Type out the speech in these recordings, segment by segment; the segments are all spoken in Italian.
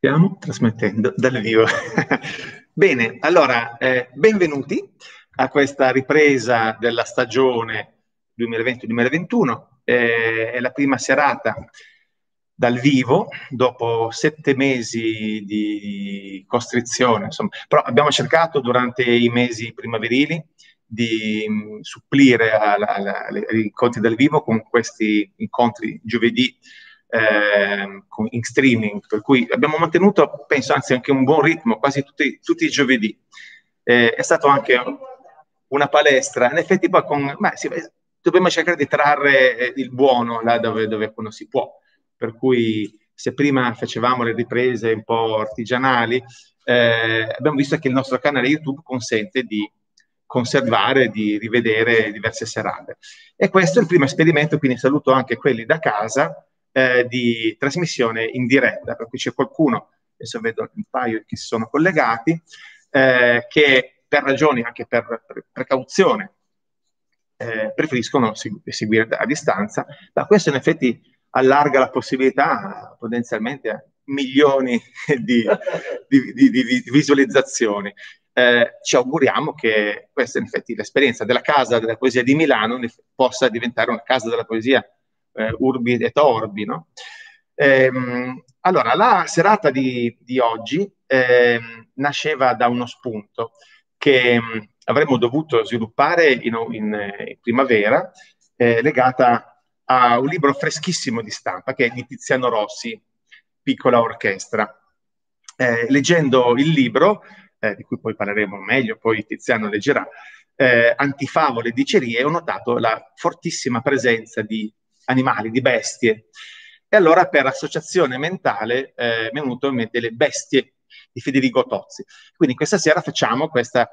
Stiamo trasmettendo dal vivo. Bene, allora, benvenuti a questa ripresa della stagione 2020-2021. È la prima serata dal vivo, dopo 7 mesi di costrizione, insomma. Però abbiamo cercato durante i mesi primaverili di supplire agli incontri dal vivo con questi incontri giovedì in streaming, per cui abbiamo mantenuto, penso, anzi anche un buon ritmo quasi tutti i giovedì. È stato anche una palestra, in effetti poi dobbiamo cercare di trarre il buono là dove quando si può, per cui se prima facevamo le riprese un po' artigianali, abbiamo visto che il nostro canale YouTube consente di conservare, di rivedere diverse serate. E questo è il primo esperimento, quindi saluto anche quelli da casa, di trasmissione in diretta, per cui c'è qualcuno, adesso vedo un paio che si sono collegati, che per ragioni, anche per precauzione, preferiscono seguire a distanza, ma questo in effetti allarga la possibilità potenzialmente a milioni di visualizzazioni. Ci auguriamo che questa in effetti l'esperienza della Casa della Poesia di Milano possa diventare una Casa della Poesia urbi et orbi, no? Allora, la serata di oggi nasceva da uno spunto che avremmo dovuto sviluppare in primavera, legata a un libro freschissimo di stampa che è di Tiziano Rossi, Piccola Orchestra. Leggendo il libro, di cui poi parleremo meglio, poi Tiziano leggerà, Antifavole e dicerie, ho notato la fortissima presenza di animali, di bestie. E allora per associazione mentale mi è venuto in mente Le bestie di Federico Tozzi. Quindi questa sera facciamo questa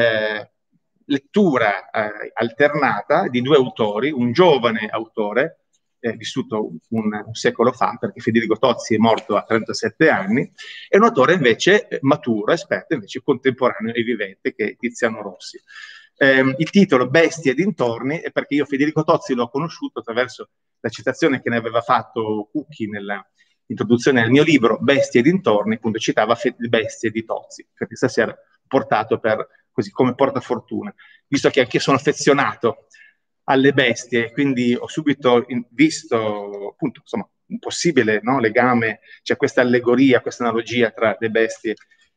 lettura alternata di due autori, un giovane autore, vissuto un secolo fa, perché Federico Tozzi è morto a 37 anni, e un autore invece maturo, esperto, invece contemporaneo e vivente, che è Tiziano Rossi. Il titolo Bestie e dintorni è perché io Federico Tozzi l'ho conosciuto attraverso la citazione che ne aveva fatto Cucchi nell'introduzione del mio libro Bestie e dintorni, appunto citava le bestie di Tozzi, perché stasera portato per, così come portafortuna, visto che anch'io sono affezionato alle bestie, quindi ho subito visto appunto insomma un possibile, no, legame, c'è questa allegoria, questa analogia tra le bestie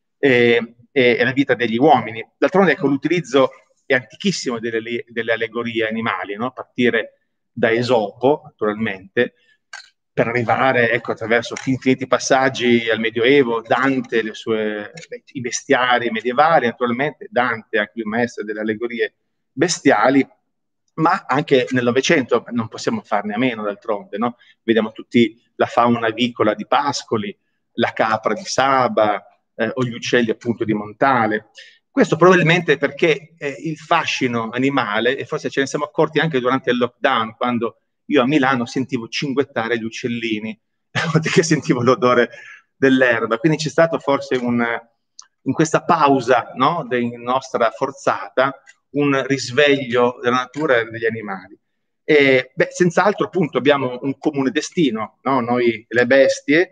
e la vita degli uomini. D'altronde ecco, l'utilizzo è antichissimo delle allegorie animali, no? A partire da Esopo, naturalmente, per arrivare, ecco, attraverso infiniti passaggi al Medioevo, Dante, i bestiari medievali, naturalmente, Dante, anche il maestro delle allegorie bestiali, ma anche nel Novecento non possiamo farne a meno, d'altronde, no? Vediamo tutti la fauna avicola di Pascoli, la capra di Saba, o gli uccelli appunto di Montale. Questo probabilmente perché il fascino animale, e forse ce ne siamo accorti anche durante il lockdown, quando io a Milano sentivo cinguettare gli uccellini, che sentivo l'odore dell'erba. Quindi c'è stato forse in questa pausa, no, nostra forzata, un risveglio della natura e degli animali. E, senz'altro appunto abbiamo un comune destino, no? Noi le bestie,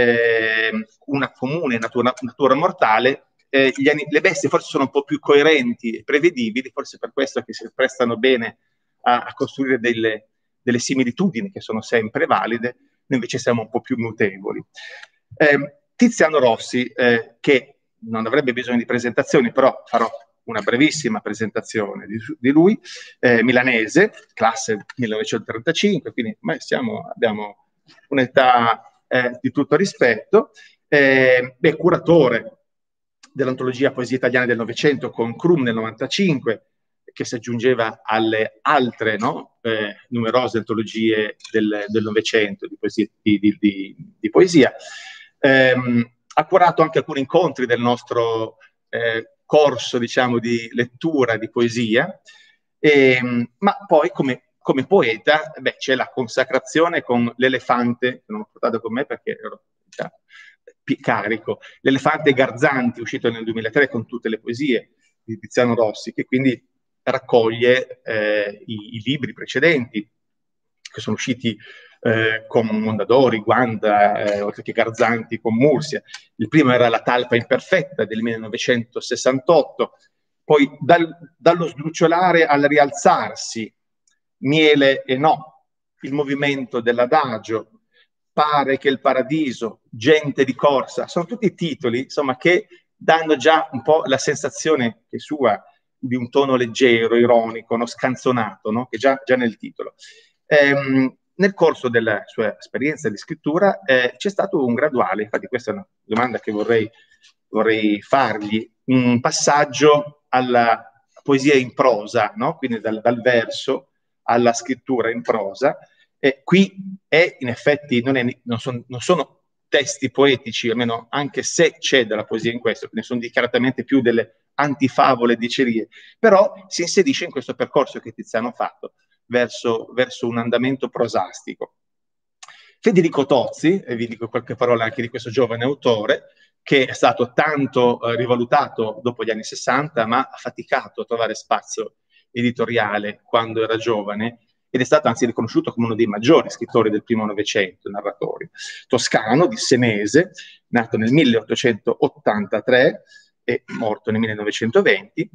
una comune natura mortale, le bestie forse sono un po' più coerenti e prevedibili, forse per questo che si prestano bene a costruire delle similitudini che sono sempre valide, noi invece siamo un po' più mutevoli. Tiziano Rossi, che non avrebbe bisogno di presentazioni, però farò una brevissima presentazione di lui, milanese, classe 1935, quindi abbiamo un'età di tutto rispetto, curatore dell'antologia Poesie italiane del Novecento con Crum nel 95, che si aggiungeva alle altre, no, numerose antologie del Novecento di poesia. Ha curato anche alcuni incontri del nostro corso, diciamo, di lettura di poesia, ma poi come poeta c'è la consacrazione con L'Elefante, che non ho portato con me perché ero già carico, L'Elefante Garzanti, uscito nel 2003 con tutte le poesie di Tiziano Rossi, che quindi raccoglie i libri precedenti che sono usciti con Mondadori, Guanda, oltre che Garzanti con Mursia. Il primo era La talpa imperfetta del 1968, poi dallo sdrucciolare al rialzarsi, Miele e no, Il movimento dell'adagio, Pare che il paradiso, Gente di corsa, sono tutti titoli, insomma, che danno già un po' la sensazione che sua di un tono leggero, ironico, no? Scanzonato, no? Che già nel titolo. Nel corso della sua esperienza di scrittura c'è stato un graduale, infatti questa è una domanda che vorrei fargli, un passaggio alla poesia in prosa, no? Quindi dal verso alla scrittura in prosa. Qui in effetti non sono testi poetici, almeno anche se c'è della poesia in questo, ne sono dichiaratamente più delle antifavole dicerie, però si inserisce in questo percorso che Tiziano ha fatto verso un andamento prosastico. Federico Tozzi, e vi dico qualche parola anche di questo giovane autore, che è stato tanto rivalutato dopo gli anni 60, ma ha faticato a trovare spazio editoriale quando era giovane, ed è stato anzi riconosciuto come uno dei maggiori scrittori del primo Novecento, narratori. Toscano, di Senese, nato nel 1883 e morto nel 1920.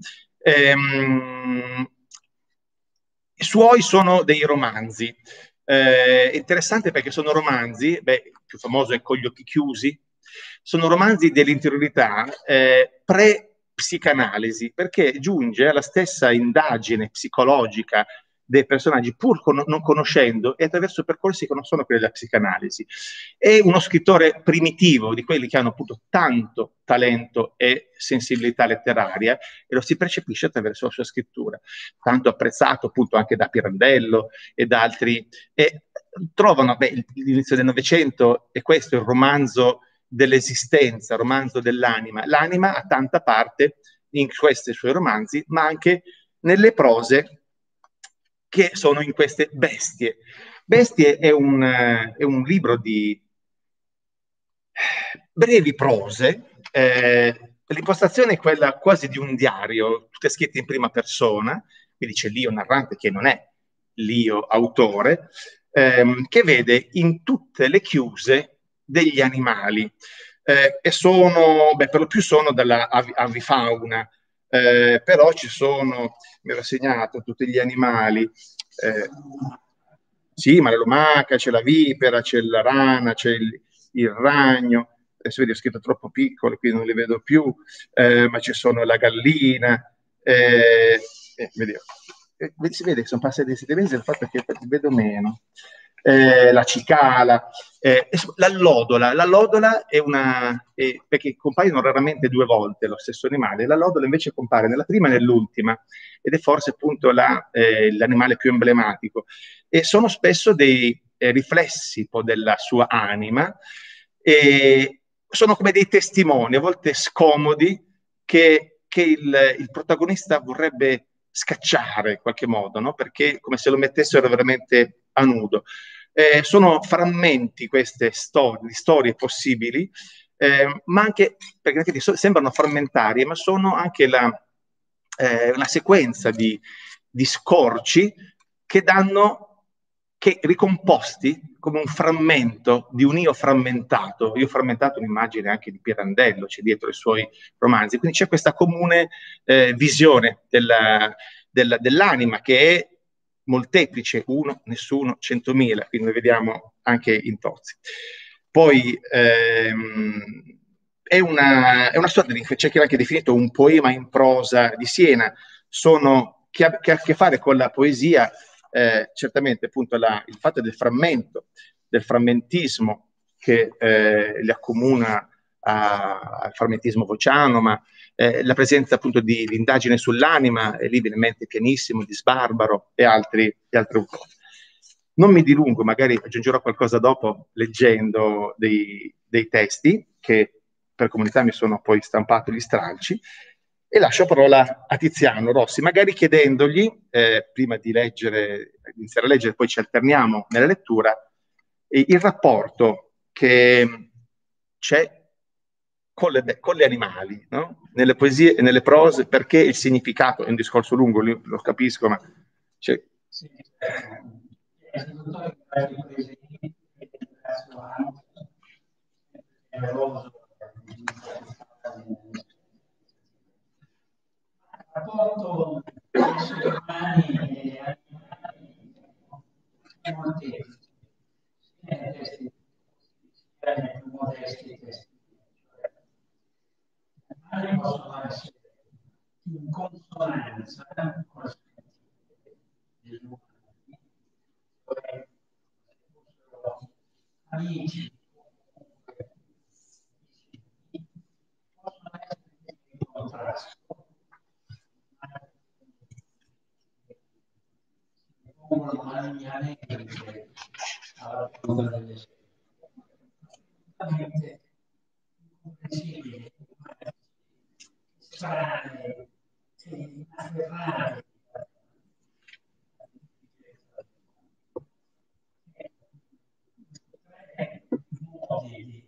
I suoi sono dei romanzi. Interessante perché sono romanzi, il più famoso è Con gli occhi chiusi, sono romanzi dell'interiorità pre-psicanalisi, perché giunge alla stessa indagine psicologica dei personaggi pur non conoscendo e attraverso percorsi che non sono quelli della psicanalisi. È uno scrittore primitivo, di quelli che hanno appunto tanto talento e sensibilità letteraria, e lo si percepisce attraverso la sua scrittura, tanto apprezzato appunto anche da Pirandello e da altri, e trovano l'inizio del Novecento, e questo è il romanzo dell'esistenza, romanzo dell'anima. L'anima ha tanta parte in questi suoi romanzi, ma anche nelle prose che sono in queste Bestie. Bestie è un libro di brevi prose, l'impostazione è quella quasi di un diario, tutte scritte in prima persona, quindi c'è l'io narrante che non è l'io autore, che vede in tutte le chiuse degli animali, e sono, per lo più sono della avifauna, però ci sono, mi ero segnato, tutti gli animali, sì, ma la lumaca, c'è la vipera, c'è la rana, c'è il ragno, adesso vedi ho scritto troppo piccolo, quindi non li vedo più, ma ci sono la gallina, vedi, si vede che sono passati dei 7 mesi, il fatto è che vedo meno. La cicala, l'allodola è perché compaiono raramente 2 volte lo stesso animale, l'allodola invece compare nella prima e nell'ultima, ed è forse appunto l'animale più emblematico, e sono spesso dei riflessi un po' della sua anima, e sono come dei testimoni, a volte scomodi, che il protagonista vorrebbe scacciare in qualche modo, no? Perché come se lo mettessero veramente a nudo. Sono frammenti queste storie possibili, ma anche, perché sembrano frammentarie, ma sono anche una sequenza di scorci che ricomposti come un frammento di un io frammentato un'immagine anche di Pirandello, c'è dietro i suoi romanzi, quindi c'è questa comune visione dell'anima che è molteplice, uno, nessuno, 100.000, quindi noi vediamo anche in Tozzi. Poi è una sorta di, c'è chi l'ha anche definito un poema in prosa di Siena, che ha a che fare con la poesia, certamente appunto il fatto del frammentismo che li accomuna al frammentismo vociano, ma la presenza appunto di indagine sull'anima, lì viene in mente Pianissimo di Sbarbaro e altri autori. Non mi dilungo, magari aggiungerò qualcosa dopo leggendo dei testi che per comunità mi sono poi stampato gli stralci, e lascio parola a Tiziano Rossi, magari chiedendogli, prima di iniziare a leggere, poi ci alterniamo nella lettura, il rapporto che c'è con gli animali, no? Nelle poesie e nelle prose, perché il significato è un discorso lungo, lo capisco, ma c'è... Sì. rapporto esseri umani e animali molteplici, sia nei più modesti testi. Gli animali possono essere in consonanza con il sentire degli umani, cioè fossero amici, possono essere in contrasto, pongono malignamente alla punta delle assolutamente incomprensibili, strane, inafferrabili. Modi di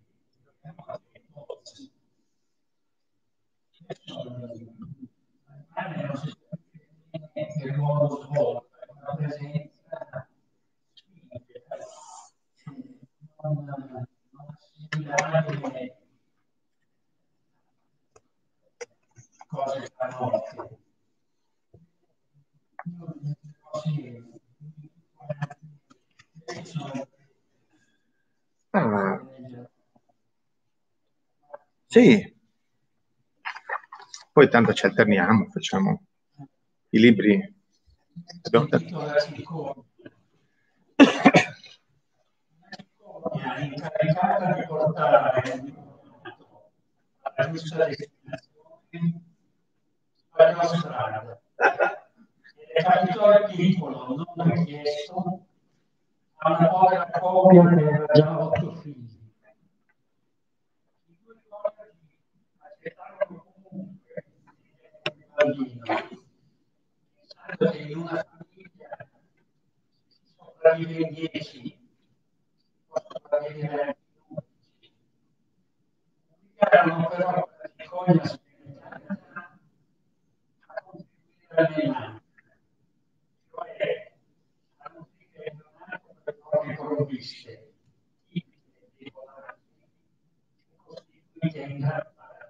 non si che il modo svolto, la presenza non assimilabile cose stanotte. Sì, poi tanto ci alterniamo, facciamo i libri. È incaricata di portare alla giusta destinazione alla strada. È capito il piccolo, non richiesto, a una povera coppia che aveva già 8 figli. I due coniugi accettarono comunque il bambino, pensando che in una famiglia si sopravvive in 10, si può sopravvivere anche in 11. Erano però la cicogna sperimentata a contribuire al menare, cioè a nutrire il neonato per proprie provviste, tipiche dei polacchi, costituite in gran parte.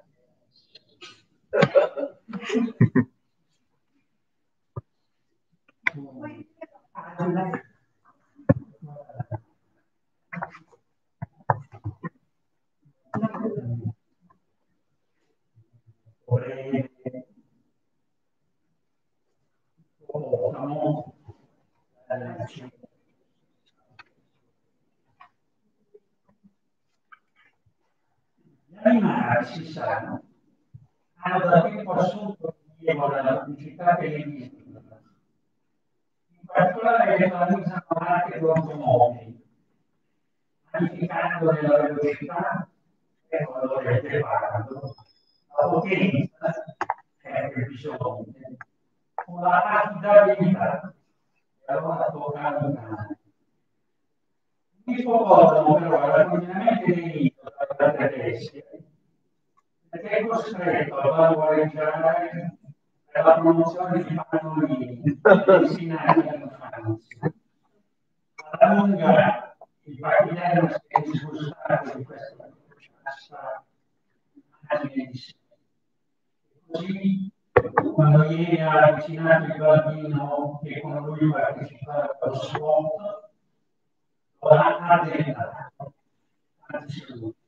Gli animali, si sa, hanno da tempo assunto rilievo dalla pubblicità televisiva. In particolare realizzano anche le automobili, magnificando la velocità e il valore del guardo, la potenza e la precisione, con la affidabilità e allora toccare il cane. L'ippopotamo però era continuamente nemico dalla tedesca perché è costretto a valorizzare per la promozione di pannolini destinati all'infanzia. Alla lunga il patinello si è disgustato di questa crociassa immagine di sé. Così, quando ieri ha avvicinato il bambino che con lui partecipava allo sport, lo ha addentato. Tanti saluti.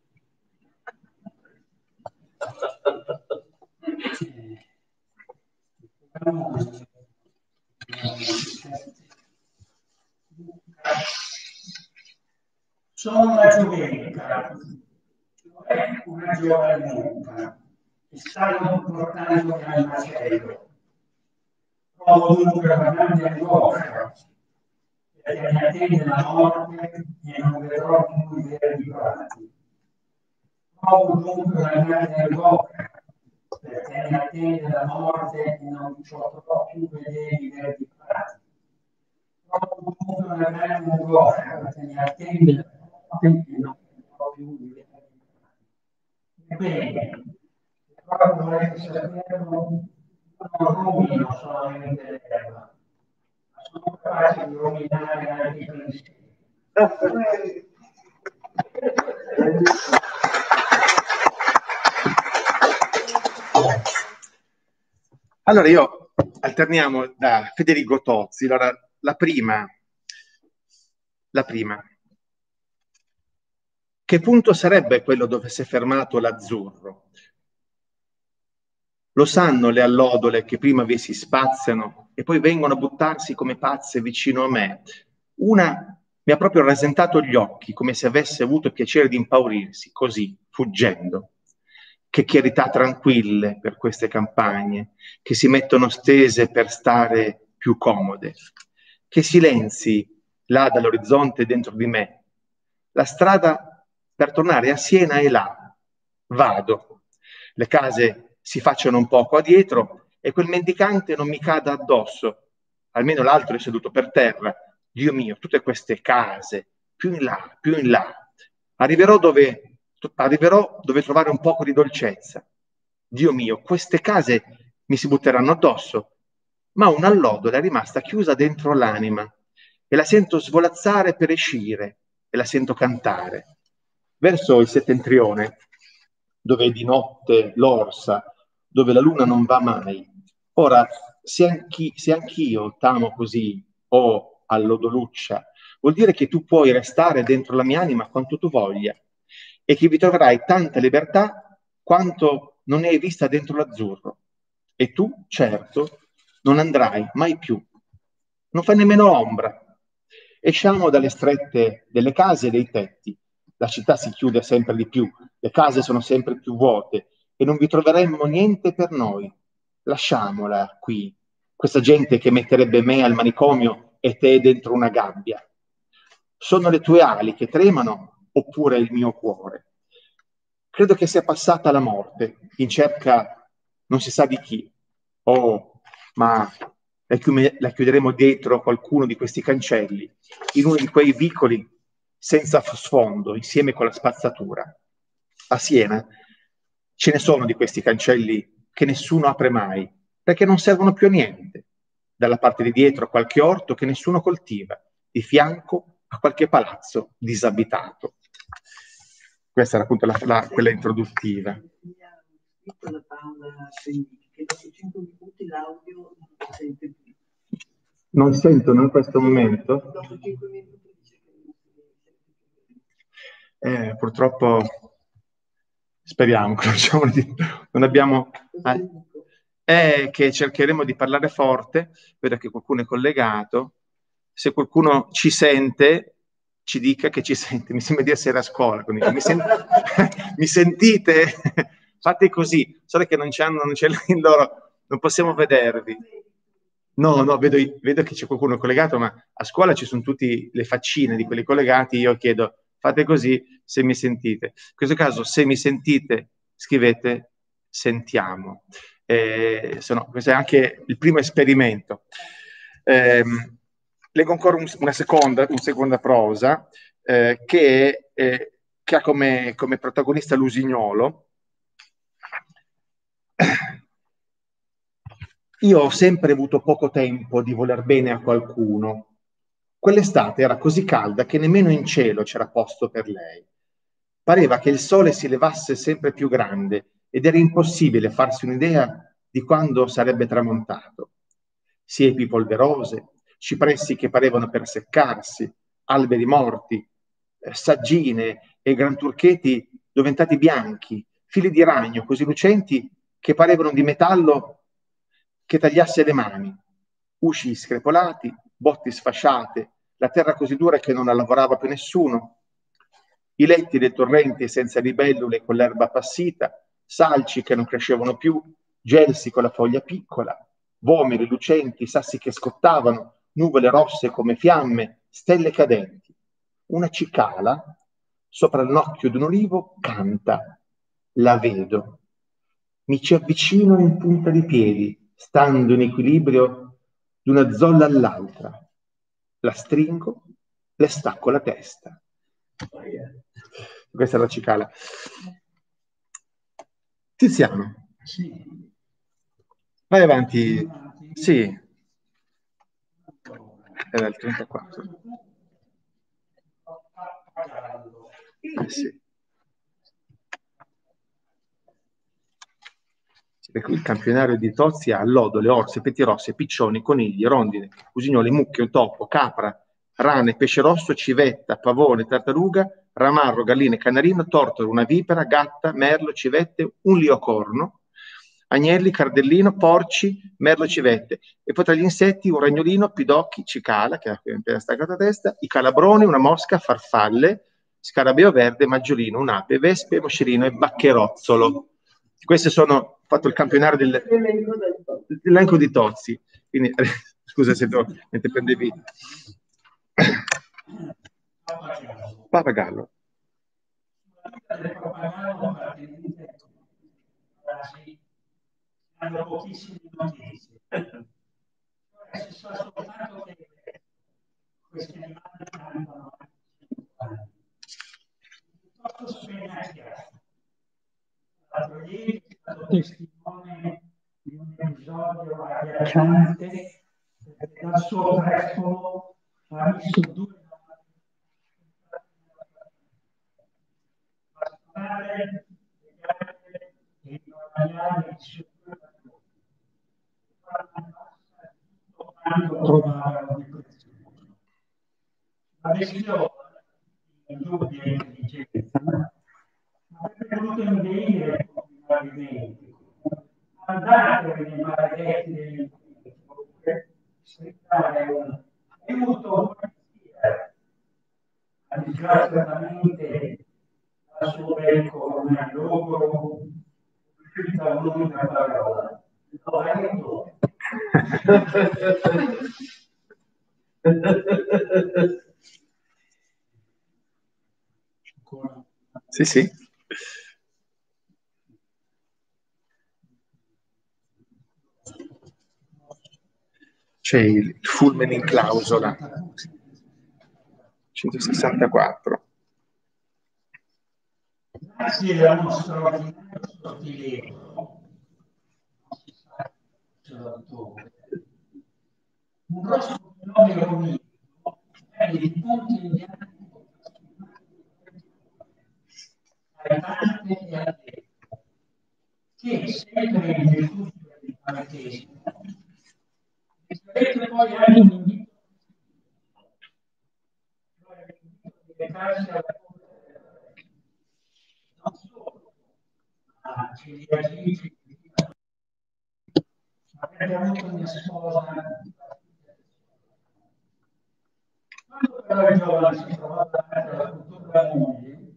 Sono una giovenca, cioè una giovane mucca, che stanno portando al macello. Provo dunque una grande angoscia, perché mi attende la morte e non vedrò più i verdi prati. Provo dunque una grande angoscia, perché mi attende la morte e non potrò più vedere i verdi prati. Provo dunque una grande angoscia, perché mi attende la morte e non potrò più vedere i verdi prati. Ebbene, se proprio volete saperlo, non rumino solamente l'erba, ma sono capace di ruminare anche i pensieri. Allora io alterniamo da Federico Tozzi. Allora, la prima. Che punto sarebbe quello dove si è fermato l'azzurro? Lo sanno le allodole che prima vi si spaziano e poi vengono a buttarsi come pazze vicino a me. Una mi ha proprio rasentato gli occhi, come se avesse avuto il piacere di impaurirsi, così, fuggendo. Che chiarità tranquille per queste campagne, che si mettono stese per stare più comode. Che silenzi là dall'orizzonte dentro di me. La strada per tornare a Siena è là. Vado. Le case si facciano un po' qua dietro e quel mendicante non mi cada addosso. Almeno l'altro è seduto per terra. Dio mio, tutte queste case, più in là, più in là. Arriverò dove trovare un poco di dolcezza. Dio mio, queste case mi si butteranno addosso, ma un'allodola è rimasta chiusa dentro l'anima e la sento svolazzare per uscire e la sento cantare. Verso il settentrione, dove è di notte l'orsa, dove la luna non va mai. Ora, se anch'io t'amo così, oh allodoluccia, vuol dire che tu puoi restare dentro la mia anima quanto tu voglia e che vi troverai tanta libertà quanto non ne hai vista dentro l'azzurro. E tu, certo, non andrai mai più. Non fai nemmeno ombra. Esciamo dalle strette delle case e dei tetti. La città si chiude sempre di più, le case sono sempre più vuote e non vi troveremmo niente per noi. Lasciamola qui, questa gente che metterebbe me al manicomio e te dentro una gabbia. Sono le tue ali che tremano oppure il mio cuore? Credo che sia passata la morte in cerca non si sa di chi. Oh, ma la chiuderemo dietro qualcuno di questi cancelli, in uno di quei vicoli senza sfondo, insieme con la spazzatura. A Siena ce ne sono di questi cancelli che nessuno apre mai, perché non servono più a niente. Dalla parte di dietro qualche orto che nessuno coltiva, di fianco a qualche palazzo disabitato. Questa era appunto quella introduttiva. Non sentono in questo momento? Purtroppo speriamo, non abbiamo... che cercheremo di parlare forte, vedo che qualcuno è collegato. Se qualcuno ci sente, ci dica che ci sente. Mi sembra di essere a scuola. Mi sentite? Fate così. So che non c'è loro, non possiamo vedervi. No, vedo che c'è qualcuno collegato, ma a scuola ci sono tutte le faccine di quelli collegati. Io chiedo, fate così se mi sentite. In questo caso, se mi sentite, scrivete sentiamo. Questo è anche il primo esperimento. Leggo ancora una seconda prosa che ha come protagonista l'usignolo. Io ho sempre avuto poco tempo di voler bene a qualcuno. Quell'estate era così calda che nemmeno in cielo c'era posto per lei. Pareva che il sole si levasse sempre più grande ed era impossibile farsi un'idea di quando sarebbe tramontato. Siepi polverose, cipressi che parevano per seccarsi, alberi morti, saggine e granturcheti diventati bianchi, fili di ragno così lucenti che parevano di metallo che tagliasse le mani, usci screpolati, botti sfasciate, la terra così dura che non la lavorava più nessuno, i letti del torrente senza libellule con l'erba appassita, salci che non crescevano più, gelsi con la foglia piccola, vomeri lucenti, sassi che scottavano, nuvole rosse come fiamme, stelle cadenti. Una cicala, sopra il nocchio di un olivo, canta. La vedo. Mi ci avvicino in punta di piedi, stando in equilibrio di una zolla all'altra. La stringo, le stacco la testa. Questa è la cicala. Tiziano. Sì. Vai avanti. Sì. Era il 34. Sì. Il campionario di Tozzi ha allodole, orse, pettirosse, piccioni, conigli, rondine, usignoli, mucche, topo, capra, rane, pesce rosso, civetta, pavone, tartaruga, ramarro, galline, canarino, tortora, una vipera, gatta, merlo, civette, un liocorno, agnelli, cardellino, porci, merlo, civette. E poi tra gli insetti un ragnolino, pidocchi, cicala, che ha appena staccato la testa, i calabroni, una mosca, farfalle, scarabeo verde, maggiolino, un'ape, vespe, moscerino e baccherozzolo. Queste sono, ho fatto il campionario dell'elenco di Tozzi. Quindi, scusa se mentre prendevi. Pappagallo. Hanno pochissime notizie. Si sa soltanto che questi animali hanno piuttosto spennacchiato. L'altro ieri è stato testimone di un episodio agghiacciante perché dal suo prescolo ha visto due bastonare le gambe e i maiali su quando trovavano di prezioso. La bestiole, in dubbia intelligenza, avrebbe voluto inveire i movimenti, andate nei maledetti delinquenti, scrittare un aiuto polizia, ma disgraziatamente la sua becco non è logoro, uscita un'unica parola, lo aiuto. Sì, sì. C'è il fulmine in clausola. 164. Grazie al nostro straordinario sortilegio, un grosso fenomeno unico è di punti in bianco ai tanti e a te, che sempre in virtù del battesimo riceverete poi anche un invito di recarsi alla non solo a celiaci, avrebbe avuto mia sposa. Quando però il giovane si trovò davanti alla futura moglie,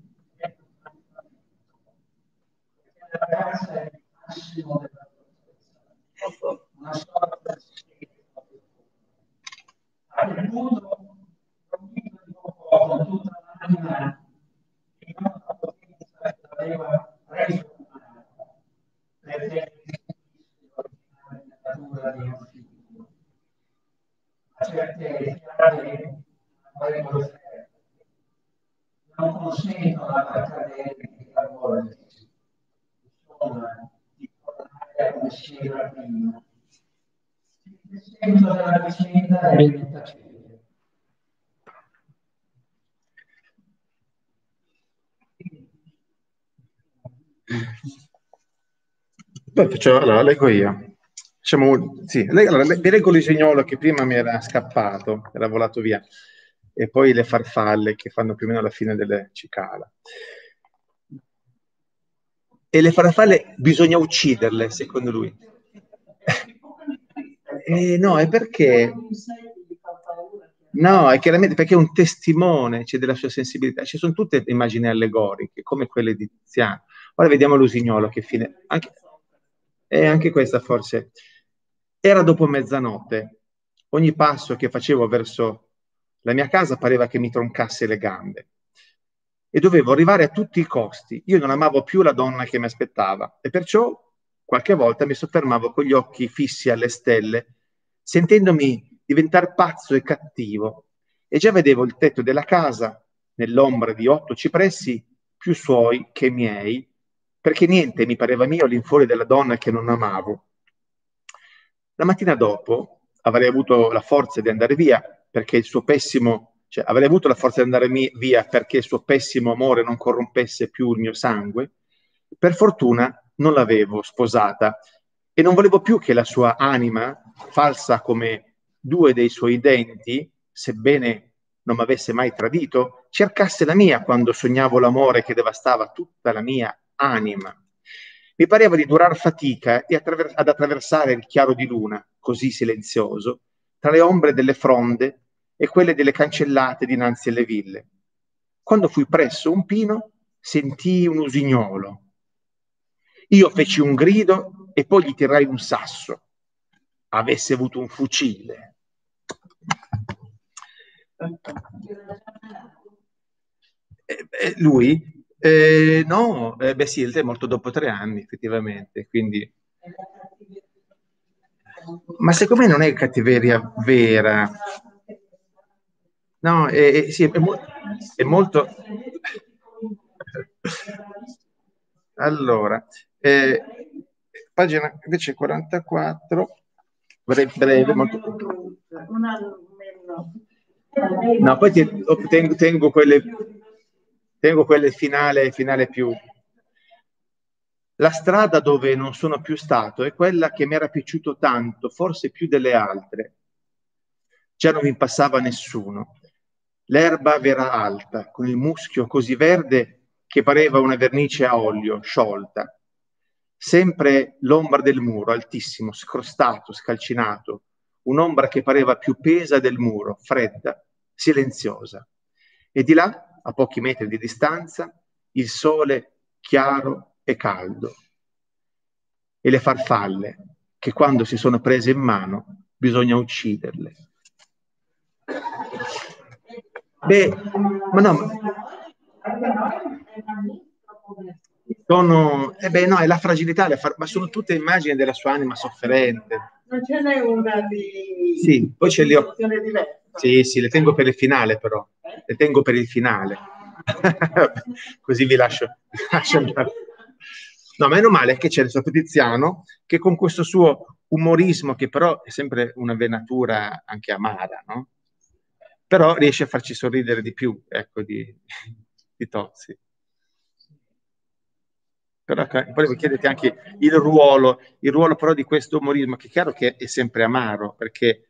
la ragazza è il massimo della dolcezza, una sorta di a quel punto convinto di poco con tutta l'anima e non la potenza che aveva preso perché la natura di un figlio. A certe chiave avrebbero non consentono all'accademia a volte insomma di tornare a come si era prima. Il senso della vicenda è il tacere. Allora, leggo io. Sì, allora, vi leggo l'usignolo che prima mi era scappato, era volato via, e poi le farfalle che fanno più o meno la fine delle cicala. E le farfalle bisogna ucciderle, secondo lui. No, è perché... No, è chiaramente perché è un testimone, c'è della sua sensibilità. Ci sono tutte immagini allegoriche, come quelle di Tiziano. Ora vediamo l'usignolo che fine... anche questa forse. Era dopo mezzanotte. Ogni passo che facevo verso la mia casa pareva che mi troncasse le gambe. E dovevo arrivare a tutti i costi. Io non amavo più la donna che mi aspettava e perciò qualche volta mi soffermavo con gli occhi fissi alle stelle, sentendomi diventare pazzo e cattivo. E già vedevo il tetto della casa, nell'ombra di 8 cipressi, più suoi che miei, perché niente mi pareva mio all'infuori della donna che non amavo. La mattina dopo avrei avuto la forza di andare via perché il suo pessimo, cioè avrei avuto la forza di andare via perché il suo pessimo amore non corrompesse più il mio sangue. Per fortuna non l'avevo sposata e non volevo più che la sua anima, falsa come due dei suoi denti, sebbene non mi avesse mai tradito, cercasse la mia quando sognavo l'amore che devastava tutta la mia anima. Mi pareva di durar fatica e ad attraversare il chiaro di luna, così silenzioso, tra le ombre delle fronde e quelle delle cancellate dinanzi alle ville. Quando fui presso un pino, sentii un usignolo. Io feci un grido e poi gli tirai un sasso. Avesse avuto un fucile. Lui? No, beh sì, è morto dopo 3 anni, effettivamente, quindi... Ma secondo me non è cattiveria vera. No, sì, è molto... Allora, pagina invece 44, breve, molto... No, poi tengo quelle finale più... La strada dove non sono più stato è quella che mi era piaciuto tanto, forse più delle altre. Già non mi passava nessuno. L'erba era alta, con il muschio così verde che pareva una vernice a olio, sciolta. Sempre l'ombra del muro, altissimo, scrostato, scalcinato, un'ombra che pareva più pesa del muro, fredda, silenziosa. E di là, a pochi metri di distanza, il sole chiaro e caldo. E le farfalle, che quando si sono prese in mano bisogna ucciderle. Beh, ma no, no, è la fragilità, ma sono tutte immagini della sua anima sofferente. Non ce n'è una di... Sì, poi ce li ho. Diversa. Sì, le tengo per il finale però. Le tengo per il finale. Così vi lascio andare. No, meno male che c'è il suo Tiziano che con questo suo umorismo, che però è sempre una venatura anche amara, no? Però riesce a farci sorridere di più, ecco, di Tozzi. Però poi chiedete anche il ruolo però di questo umorismo, che è chiaro che è sempre amaro, perché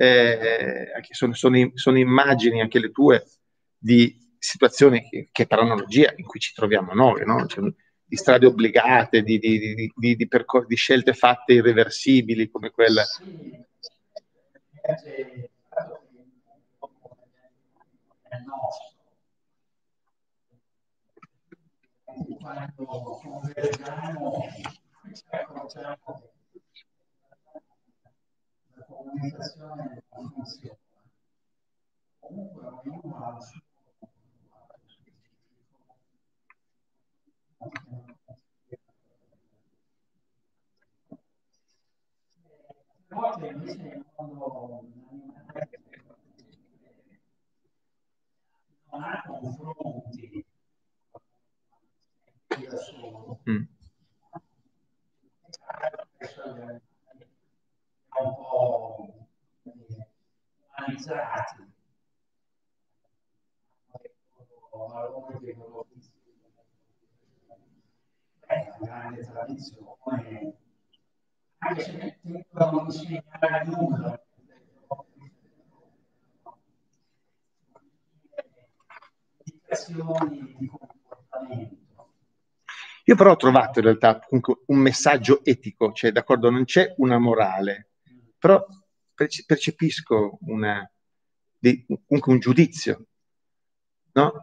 sono immagini, anche le tue, di situazioni che per analogia in cui ci troviamo noi, no? Cioè, di strade obbligate, di scelte fatte irreversibili come quella. Quando convergiamo ci accorgiamo la comunicazione non funziona. Comunque ognuno ha il suo a volte invece in modo non ha confronti da solo. Un po' analizzati. Una grande tradizione, anche se tendono a insegnare nulla. Indicazioni di comportamento. Io però ho trovato in realtà comunque un messaggio etico, cioè d'accordo, non c'è una morale, però percepisco comunque un giudizio, no?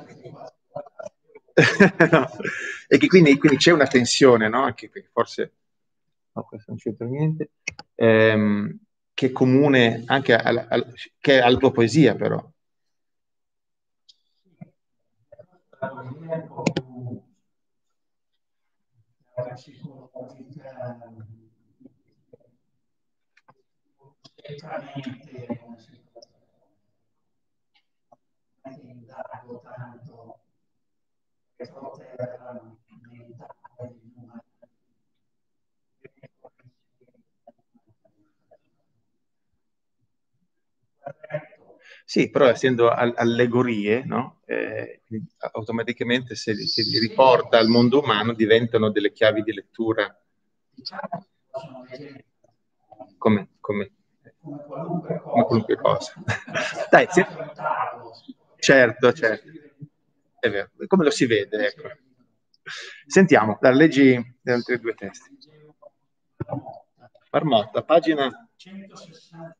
No. E che quindi c'è una tensione, no? Anche perché forse, no, questo non c'entra niente, che è comune anche che è alla tua poesia, però. La poesia è un po' più psicologica, certamente una situazione che indago tanto retroterra mentale di una. Sì, però essendo allegorie, no? Automaticamente se li riporta al mondo umano diventano delle chiavi di lettura. Diciamo possono leggere come qualunque cosa. Dai, certo, è vero, come lo si vede, ecco. Sentiamo, dai, leggi gli altri due testi. Marmotta, pagina 160.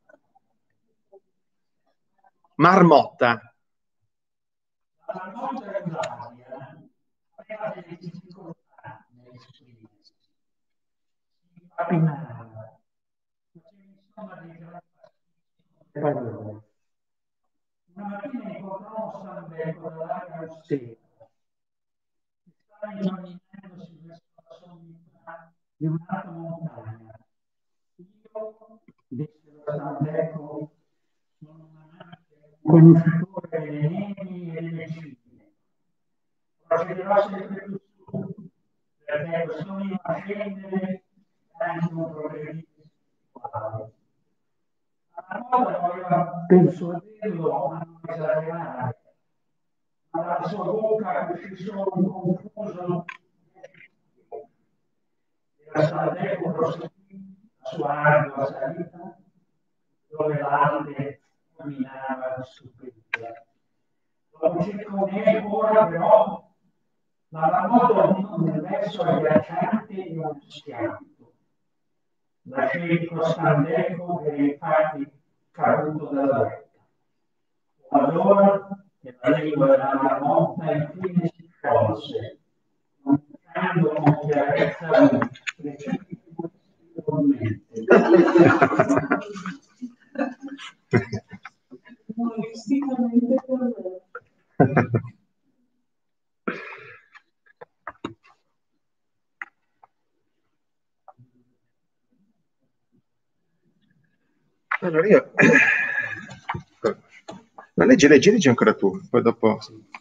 Marmotta. La marmotta regolaria aveva delle difficoltà nell'esprimersi. Si impapinava, faceva insomma dei grandi parole. Una mattina incontrò un Sandecco davanti a un stelo. Stava incamminandosi verso la sommità di un'alta montagna. Io, disse lo Sandecco, sono un amante, un conoscitore delle nevi e delle cime. Procederò sempre più su, perché bisogna scendere anche un progredito spirituale. La moda voleva persuaderlo a non esagerare, ma dalla sua bocca uscì solo un confuso era Sandecco proseguì la sua ardua salita, dove l'arte camminava stupenda. Dopo circa un'ora però la marmotta nel verso agghiacciante di uno schianto. La scerico Sandecco era infatti caduto dalla vetta. Allora che la lingua della marmotta infine si sciolse, comunicando con chiarezza un precipito mente. Umoristicamente per me. Allora io... La leggi ancora tu, poi dopo...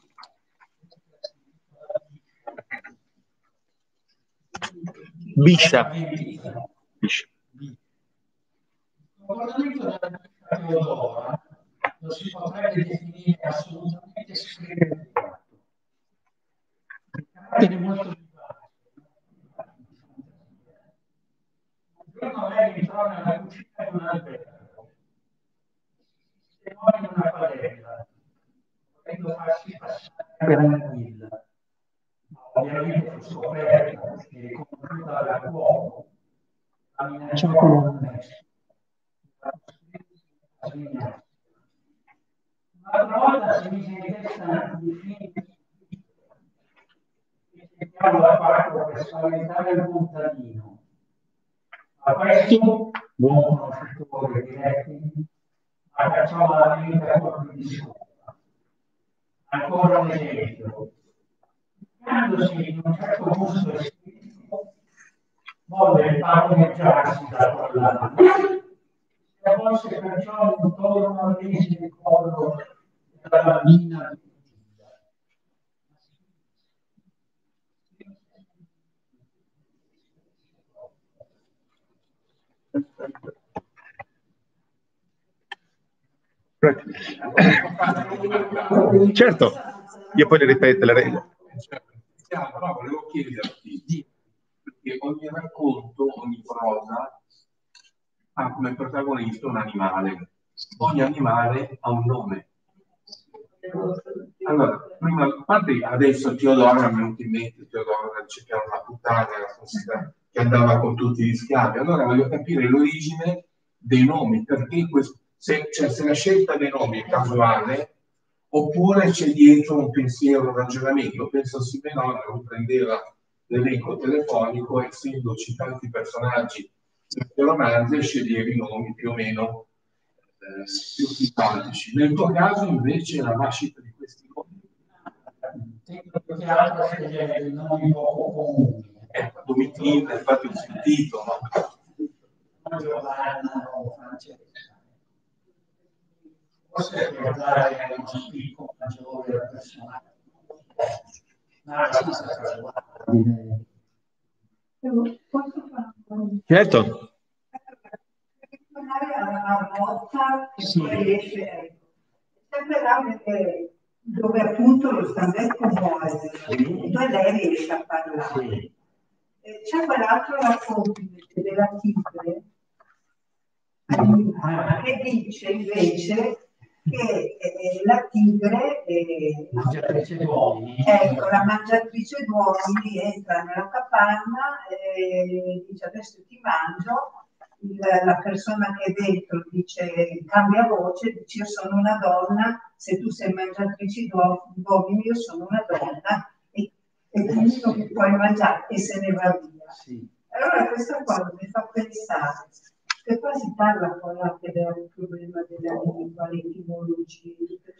Biscia. Il comportamento della Teodora lo si potrebbe definire assolutamente scriteriato. Il carattere molto vivace. Un giorno lei entrò nella cucina di un albergo, si sistemò in una padella, volendo farsi passare per un'anguilla, ma ovviamente fu scoperta e riconosciuta dal cuoco. La minacciò con un messo. Un'altra volta si mise in testa di fine e cercava da quattro per spaventare il contadino. A questo, buon conoscitore di rettili, agganciava la mente a colpi di scopa. Ancora un esempio. Fiandosi in un certo gusto estetico, volle padroneggiarsi da quell'anno. Si avvolse perciò intorno al mese di collo della bambina di Certo, io poi le ripeto le regole. Però volevo chiederti, perché ogni racconto, ogni prosa ha come protagonista un animale. Ogni animale ha un nome. Allora, prima, a parte adesso Teodora mi è venuto in mente, Teodora dice che era una puttana che andava con tutti gli schiavi. Allora voglio capire l'origine dei nomi, perché se la scelta dei nomi è casuale, oppure c'è dietro un pensiero, un ragionamento. Penso a Simenon che prendeva l'elenco telefonico, essendoci tanti personaggi del romanzo, e sceglieva i nomi più o meno più simpatici. Nel tuo caso invece la nascita di questi nomi più che altro scegliere dei nomi poco comuni. Domitilla, infatti ho sentito, no? Giovanna o Francesca. Forse per dare uno spicco maggiore al personaggio. Ma senza casuale. Certo. Alla marmotta che poi esce, sempre là dove appunto lo Sandecco muore, e poi lei riesce a parlare. C'è quell'altro racconto della tigre che dice invece che la tigre, ecco, la mangiatrice d'uomini entra nella capanna e dice adesso ti mangio. La persona che è dentro dice, cambia voce, dice io sono una donna, se tu sei mangiatrice d'uomini io sono una donna e quindi non mi puoi mangiare e se ne va via. Sì. Allora questa cosa mi fa pensare che qua si parla poi anche del problema della lingua, l'etimologia,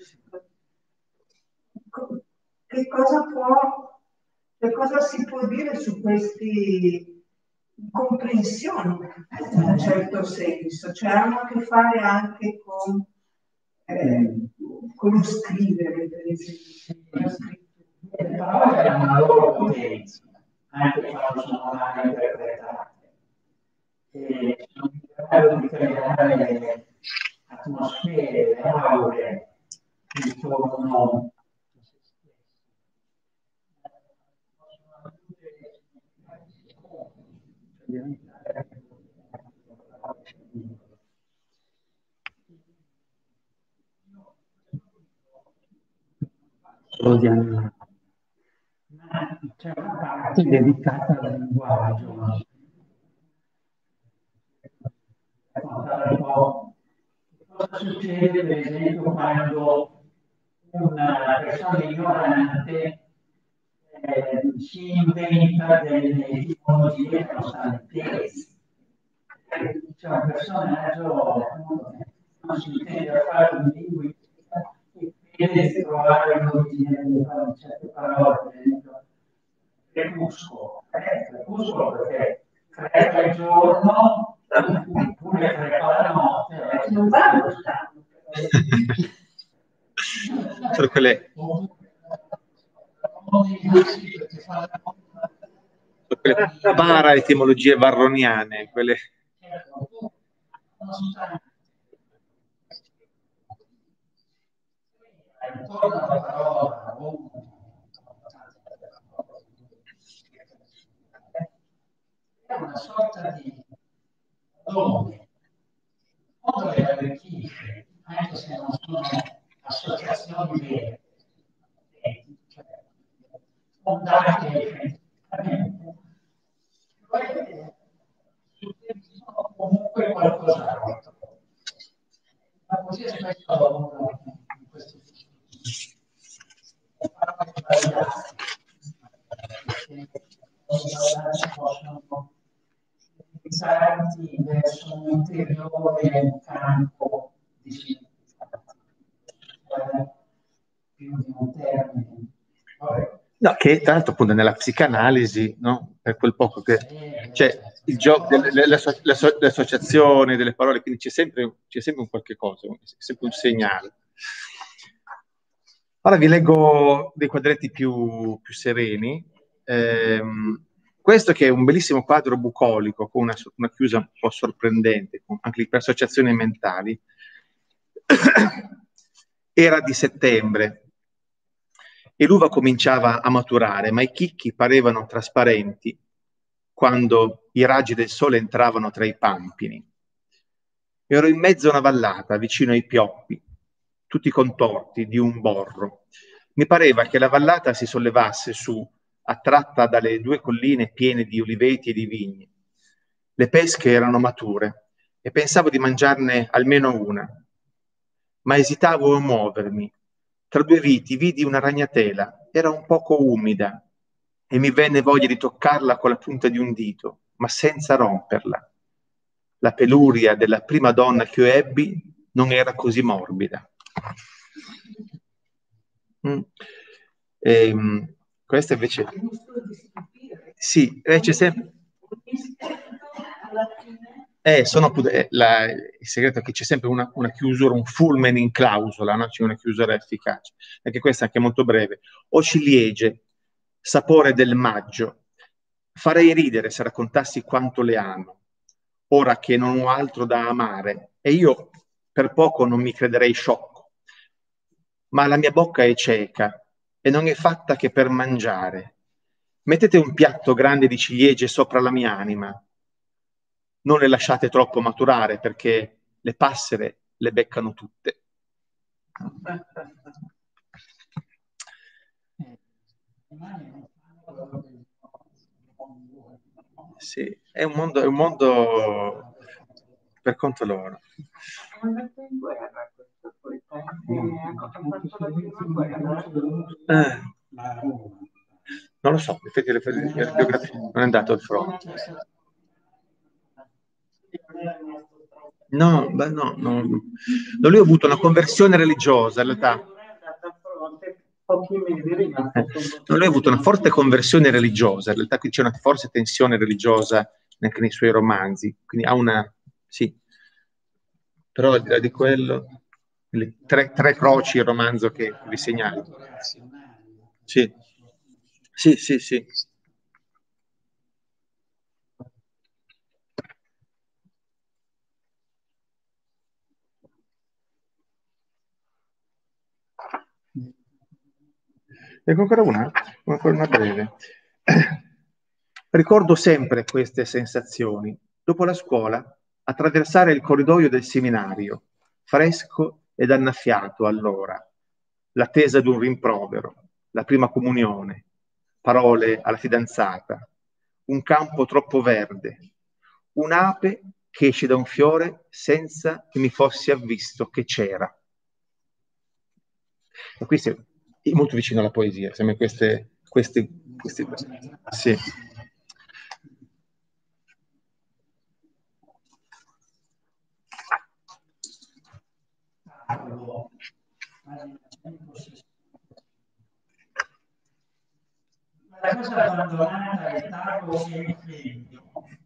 che cosa si può dire su questi comprensioni in un certo senso, cioè hanno a che fare anche con lo scrivere, per esempio. Le parole hanno una loro potenza, anche quando sono male interpretate. E sono in grado di creare atmosfere, aure intorno a se stessi. Ma c'è una parte dedicata al linguaggio. Raccontare un po' cosa succede, per esempio, quando una persona ignorante si inventa delle etimologie che non stanno in piedi. C'è un personaggio che non si intende a fare un linguista e chiede di trovare l'origine di certe parole, per esempio crepuscolo. Crepuscolo perché crepa il giorno, pure crepa la notte. Non va lontano. Sono quelle para-etimologie varroniane, quelle... È una sorta di nome, modo che arricchisce, anche se non sono associazioni vere, fondate scientificamente, sono comunque qualcos'altro. La poesia spesso lavora in questo parole sbagliate, perché possono indirizzarti verso un ulteriore campo di significato, più di un termine. No, che tra l'altro appunto nella psicanalisi, no? Per quel poco che c'è il gioco, l'associazione delle parole, quindi c'è sempre un qualche cosa, c'è sempre un segnale. Ora vi leggo dei quadretti più sereni. Questo che è un bellissimo quadro bucolico con una chiusa un po' sorprendente, con anche per associazioni mentali, era di settembre e l'uva cominciava a maturare, ma i chicchi parevano trasparenti quando i raggi del sole entravano tra i pampini. Ero in mezzo a una vallata, vicino ai pioppi, tutti contorti di un borro. Mi pareva che la vallata si sollevasse su, attratta dalle due colline piene di uliveti e di vigni. Le pesche erano mature e pensavo di mangiarne almeno una, ma esitavo a muovermi. Tra due viti vidi una ragnatela, era un poco umida e mi venne voglia di toccarla con la punta di un dito, ma senza romperla. La peluria della prima donna che io ebbi non era così morbida. Questa invece... Sì, c'è sempre... il segreto è che c'è sempre una chiusura, un fulmen in clausola, no? C'è una chiusura efficace. Anche questa è anche molto breve. O ciliegie, sapore del maggio. Farei ridere se raccontassi quanto le amo, ora che non ho altro da amare, e io per poco non mi crederei sciocco. Ma la mia bocca è cieca e non è fatta che per mangiare. Mettete un piatto grande di ciliegie sopra la mia anima. Non le lasciate troppo maturare perché le passere le beccano tutte. Sì, è un mondo per conto loro. È andata in guerra questa poeta. Ha fatto la prima guerra. Non lo so, in effetti le biografie non è andato al fronte. No, beh, no, lui ha avuto una conversione religiosa, in realtà. Lui ha avuto una forte conversione religiosa, in realtà qui c'è una forte tensione religiosa anche nei suoi romanzi, quindi ha una... sì. Però al di là di quello, le tre croci, il romanzo che vi segnalo. Sì, sì, sì, sì. Ecco ancora una breve. Ricordo sempre queste sensazioni. Dopo la scuola, attraversare il corridoio del seminario, fresco ed annaffiato allora, l'attesa di un rimprovero, la prima comunione, parole alla fidanzata, un campo troppo verde, un'ape che esce da un fiore senza che mi fossi avvisto che c'era. E questo è molto vicino alla poesia, sembra queste sì. La casa abbandonata è tavolo e incendio.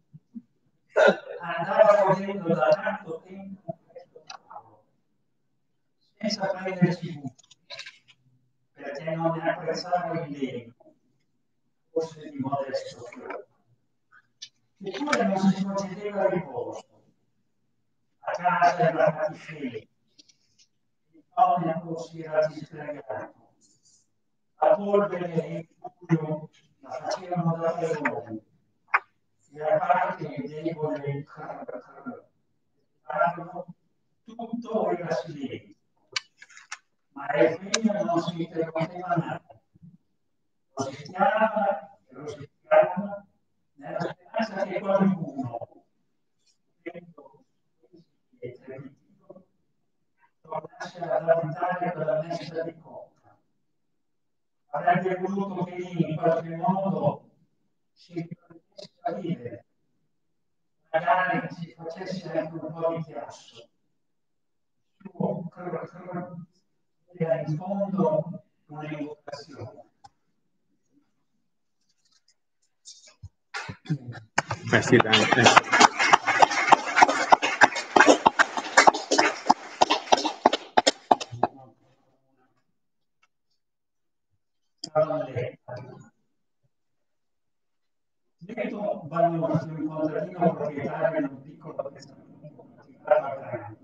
Andava correndo da tanto tempo questo tavolo, senza prendersi gusto, perché non ne apprezzava il legno, forse di modesto fiore. Eppure non si concedeva riposo. A casa era fatiscente, il tonaco si era disgregato, la polvere e il buio la facevano da pedoni, e a parte il debole tutto era silenzio, ma il figlio non si interrompeva nada. Rosicchiava nella speranza che qualcuno, tornasse ad abitare quella messa di cocca. Avrebbe voluto che in qualche modo si riprendesse a vivere, magari si facesse anche un po' di chiasso. Era in fondo un'invocazione. Sì, dai. Detto Vannucci, un contadino proprietario di un piccolo appezzamento coltivato a grano,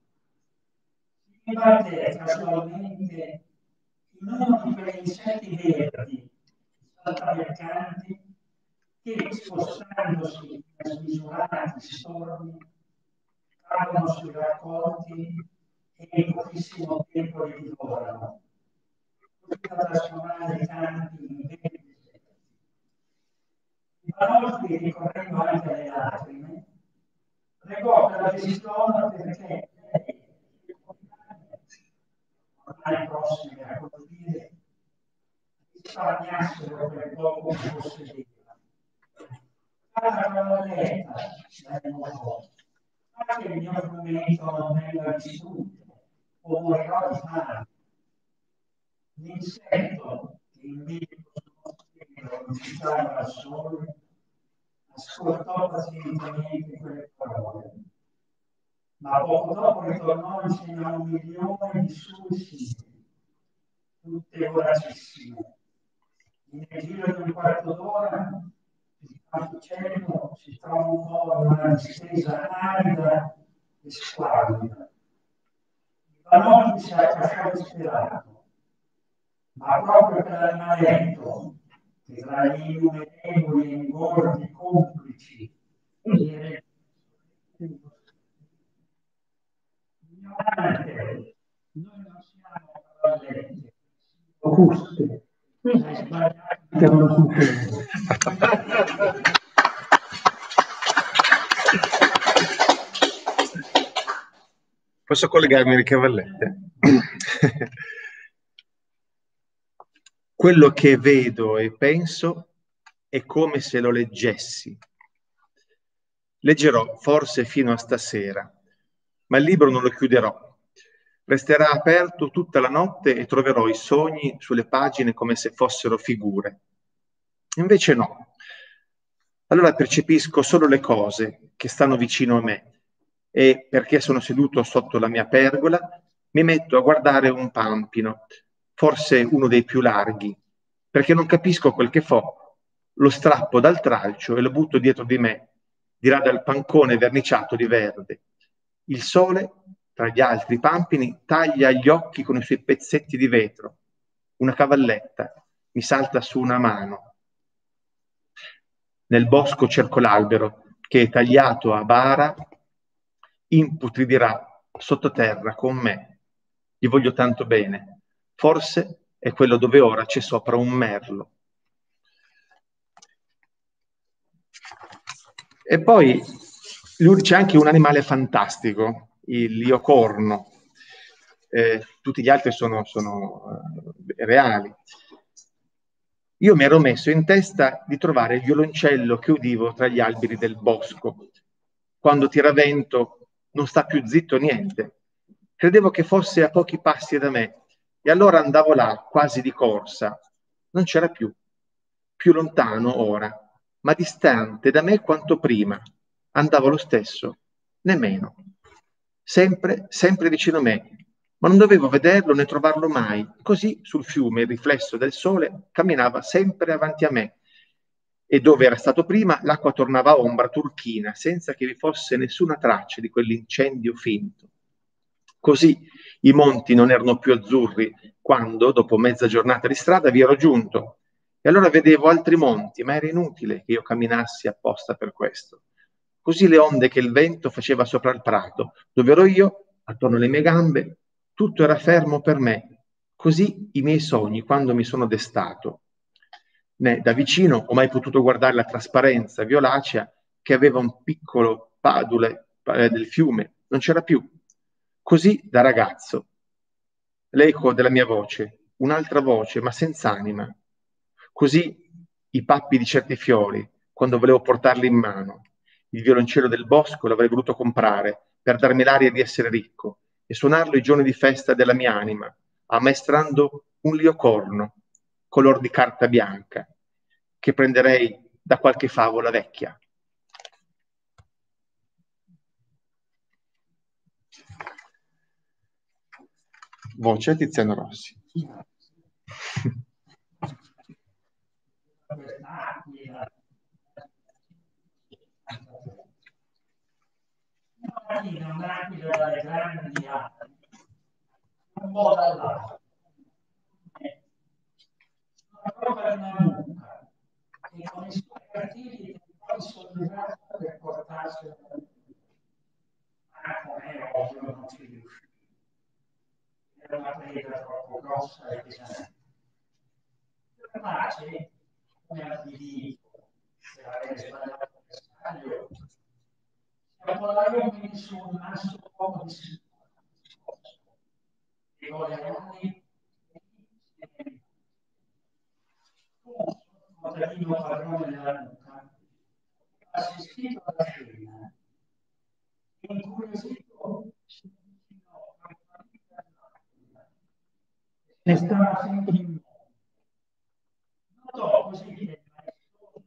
si imbatte casualmente in uno di quegli insetti verdi, saltamercanti, che spostandosi a smisurati stormi cadono sui raccolti e in pochissimo tempo li divorano, così da trasformare i campi in verdi. Vanolfi, ricorrendo anche alle lacrime, pregò per la decisione perché ormai prossime a colpire risparmiassero per poco che possedeva. Alla cavaletta la invocò, ma che il mio frumento non venga distrutto o morirò di fame. L'insetto che invece sullo stelo lucicava al sole ascoltò pazientemente quelle parole, ma poco dopo ritornò insieme a 1 milione di sue simili, tutte voracissime. Nel giro di un quarto d'ora il panticello si trovò in una distesa arida e squallida. Il Vanolfi si accasciò disperato, ma proprio per l'animaletto tra gli innumerevoli e ingordi complici ignorante, noi non siamo cavallette, Auguste, hai sbagliato interlocutore. Posso collegarmi alle cavallette? Quello che vedo e penso è come se lo leggessi. Leggerò forse fino a stasera, ma il libro non lo chiuderò. Resterà aperto tutta la notte e troverò i sogni sulle pagine come se fossero figure. Invece no. Allora percepisco solo le cose che stanno vicino a me e, perché sono seduto sotto la mia pergola, mi metto a guardare un pampino, forse uno dei più larghi, perché non capisco quel che fo. Lo strappo dal tralcio e lo butto dietro di me, di là dal pancone verniciato di verde. Il sole, tra gli altri pampini, taglia gli occhi con i suoi pezzetti di vetro. Una cavalletta mi salta su una mano. Nel bosco cerco l'albero che, tagliato a bara, imputridirà sottoterra con me. Gli voglio tanto bene. Forse è quello dove ora c'è sopra un merlo. E poi c'è anche un animale fantastico, il liocorno. Tutti gli altri sono reali. Io mi ero messo in testa di trovare il violoncello che udivo tra gli alberi del bosco. Quando tira vento non sta più zitto niente. Credevo che fosse a pochi passi da me e allora andavo là, quasi di corsa. Non c'era più. Più lontano ora, ma distante da me quanto prima. Andavo lo stesso, nemmeno. Sempre, sempre vicino a me, ma non dovevo vederlo né trovarlo mai. Così sul fiume, il riflesso del sole camminava sempre avanti a me e dove era stato prima l'acqua tornava ombra turchina senza che vi fosse nessuna traccia di quell'incendio finto. Così i monti non erano più azzurri quando, dopo mezza giornata di strada, vi ero giunto e allora vedevo altri monti, ma era inutile che io camminassi apposta per questo. Così le onde che il vento faceva sopra il prato, dove ero io, attorno alle mie gambe, tutto era fermo per me. Così i miei sogni, quando mi sono destato. Né da vicino ho mai potuto guardare la trasparenza violacea che aveva un piccolo padule del fiume. Non c'era più. Così da ragazzo. L'eco della mia voce, un'altra voce, ma senza anima. Così i pappi di certi fiori, quando volevo portarli in mano. Il violoncello del bosco l'avrei voluto comprare per darmi l'aria di essere ricco e suonarlo i giorni di festa della mia anima, ammaestrando un liocorno, color di carta bianca, che prenderei da qualche favola vecchia. Voce Tiziano Rossi. Un'aquila dalle grandi ali, un po' dall'alto. Una prova di una mucca che con i suoi cattivi poi sollevato per portarsela. Ma com'è ovvio non ci riuscì. Era una preda troppo grossa e pesante. Per pace, come vi dico, se avete sbagliato il bersaglio, siamo là su un masso poco di sicuro. E voleoni contadino padrone della nuca, assistito alla scena, incuriosito si avvicinò a una vita e stava sempre in modo. Notò così che il maestro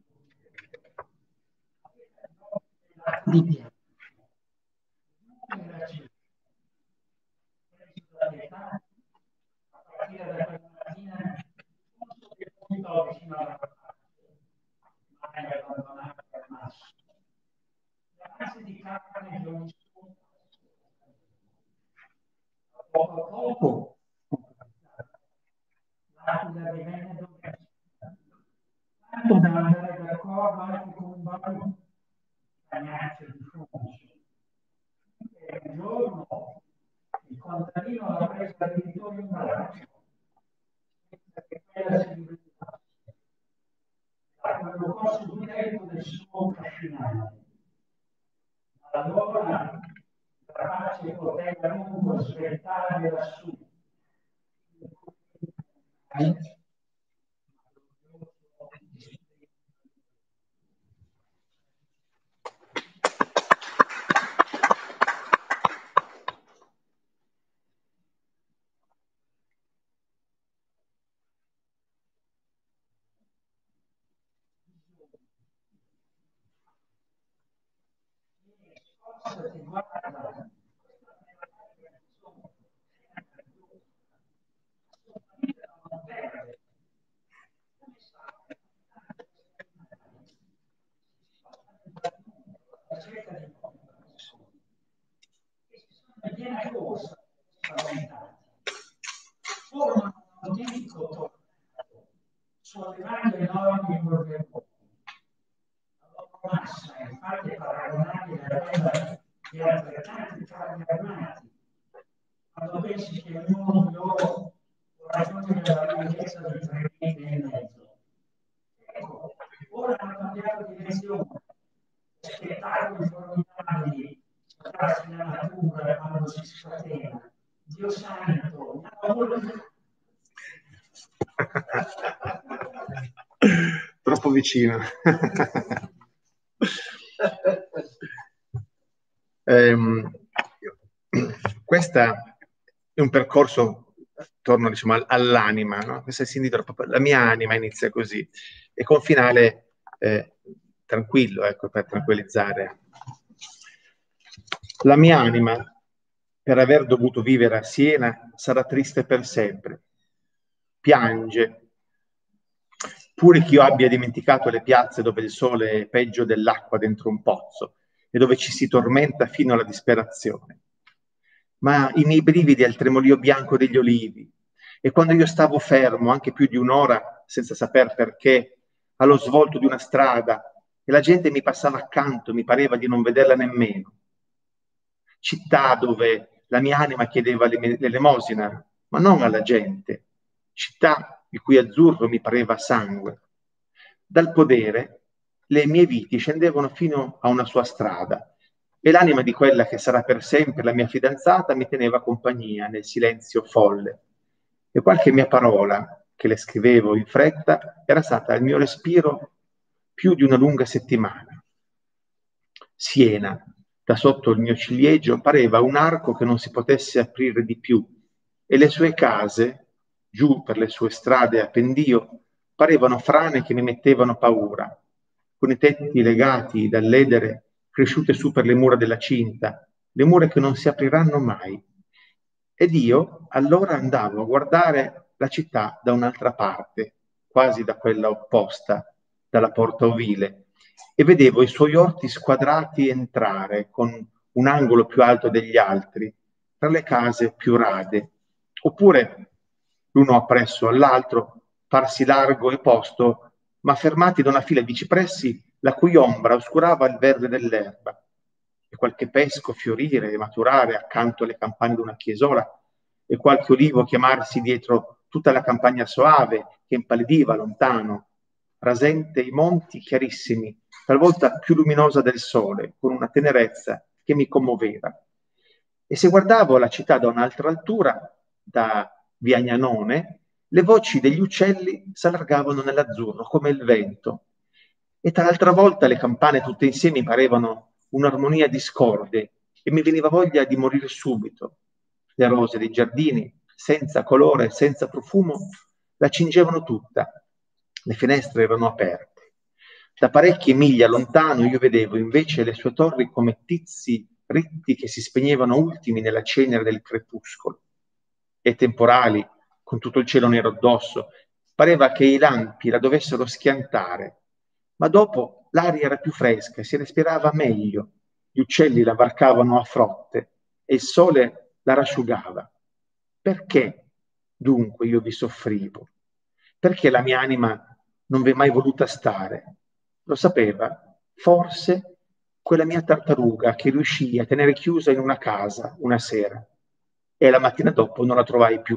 aveva di piano. Era preso dall'età, a partire da quella mattina, non so che punto vicino alla parte, mai abbandonato al massimo. La base di carne di ogni scuola. Poco a poco, l'aquila divenne domestica. tanto da andare d'accordo anche con un bagno cagnaccio di Fonso. Un giorno il contadino l'ha preso addirittura in braccio, senza che quella si rivelasse. La collocò sul tetto del suo cascinale. Allora la pace poteva a lungo aspettare lassù. Formano un autentico tornado, sollevando enormi polveroni. La loro massa è infatti paragonabile a quella di altrettanti carri armati. Quando pensi che ognuno di loro può raggiungere la lunghezza di 3,5 metri. Ecco, ora hanno cambiato direzione. Spettacoli formidabili, scattati nella natura quando si scatena. Dio santo, mi ha paura di... Troppo vicino. Questa è un percorso attorno, diciamo, all'anima, no? Questa si intitola proprio La mia anima inizia così, e con finale tranquillo, ecco, per tranquillizzare. La mia anima, per aver dovuto vivere a Siena, sarà triste per sempre. Piange. Pure che io abbia dimenticato le piazze dove il sole è peggio dell'acqua dentro un pozzo e dove ci si tormenta fino alla disperazione. Ma i miei brividi al tremolio bianco degli olivi, e quando io stavo fermo anche più di un'ora senza saper perché, allo svolto di una strada, e la gente mi passava accanto, mi pareva di non vederla nemmeno. Città dove la mia anima chiedeva l'elemosina, ma non alla gente. Città il cui azzurro mi pareva sangue. Dal podere le mie viti scendevano fino a una sua strada, e l'anima di quella che sarà per sempre la mia fidanzata mi teneva compagnia nel silenzio folle. E qualche mia parola, che le scrivevo in fretta, era stata il mio respiro più di una lunga settimana. Siena, da sotto il mio ciliegio, pareva un arco che non si potesse aprire di più, e le sue case, giù per le sue strade a pendio, parevano frane che mi mettevano paura, con i tetti legati dall'edere cresciute su per le mura della cinta, le mura che non si apriranno mai. Ed io allora andavo a guardare la città da un'altra parte, quasi da quella opposta, dalla porta ovile, e vedevo i suoi orti squadrati entrare con un angolo più alto degli altri, tra le case più rade, oppure l'uno appresso all'altro, farsi largo e posto, ma fermati da una fila di cipressi la cui ombra oscurava il verde dell'erba, e qualche pesco fiorire e maturare accanto alle campane d'una chiesola, e qualche olivo chiamarsi dietro tutta la campagna soave che impallidiva lontano, rasente i monti chiarissimi, talvolta più luminosa del sole, con una tenerezza che mi commoveva. E se guardavo la città da un'altra altura, da via Agnanone, le voci degli uccelli s'allargavano nell'azzurro come il vento, e tal'altra volta le campane tutte insieme parevano un'armonia discorde e mi veniva voglia di morire subito. Le rose dei giardini, senza colore, senza profumo, la cingevano tutta. Le finestre erano aperte. Da parecchie miglia lontano io vedevo invece le sue torri come tizi ritti che si spegnevano ultimi nella cenere del crepuscolo. E temporali, con tutto il cielo nero addosso, pareva che i lampi la dovessero schiantare. Ma dopo l'aria era più fresca e si respirava meglio. Gli uccelli la varcavano a frotte e il sole la rasciugava. Perché dunque io vi soffrivo? Perché la mia anima non vi è mai voluta stare. Lo sapeva? Forse quella mia tartaruga che riuscì a tenere chiusa in una casa una sera e la mattina dopo non la trovai più.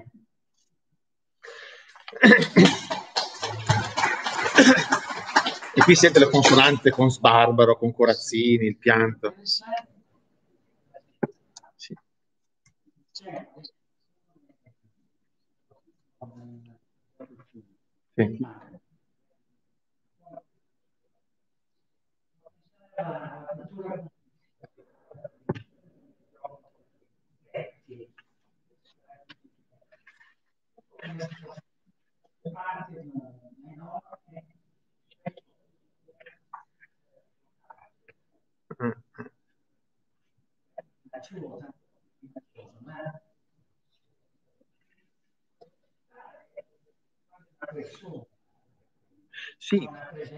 E qui sente le consonanti con sbarbaro, con corazzini, il pianto. Sì. Sì. Sì.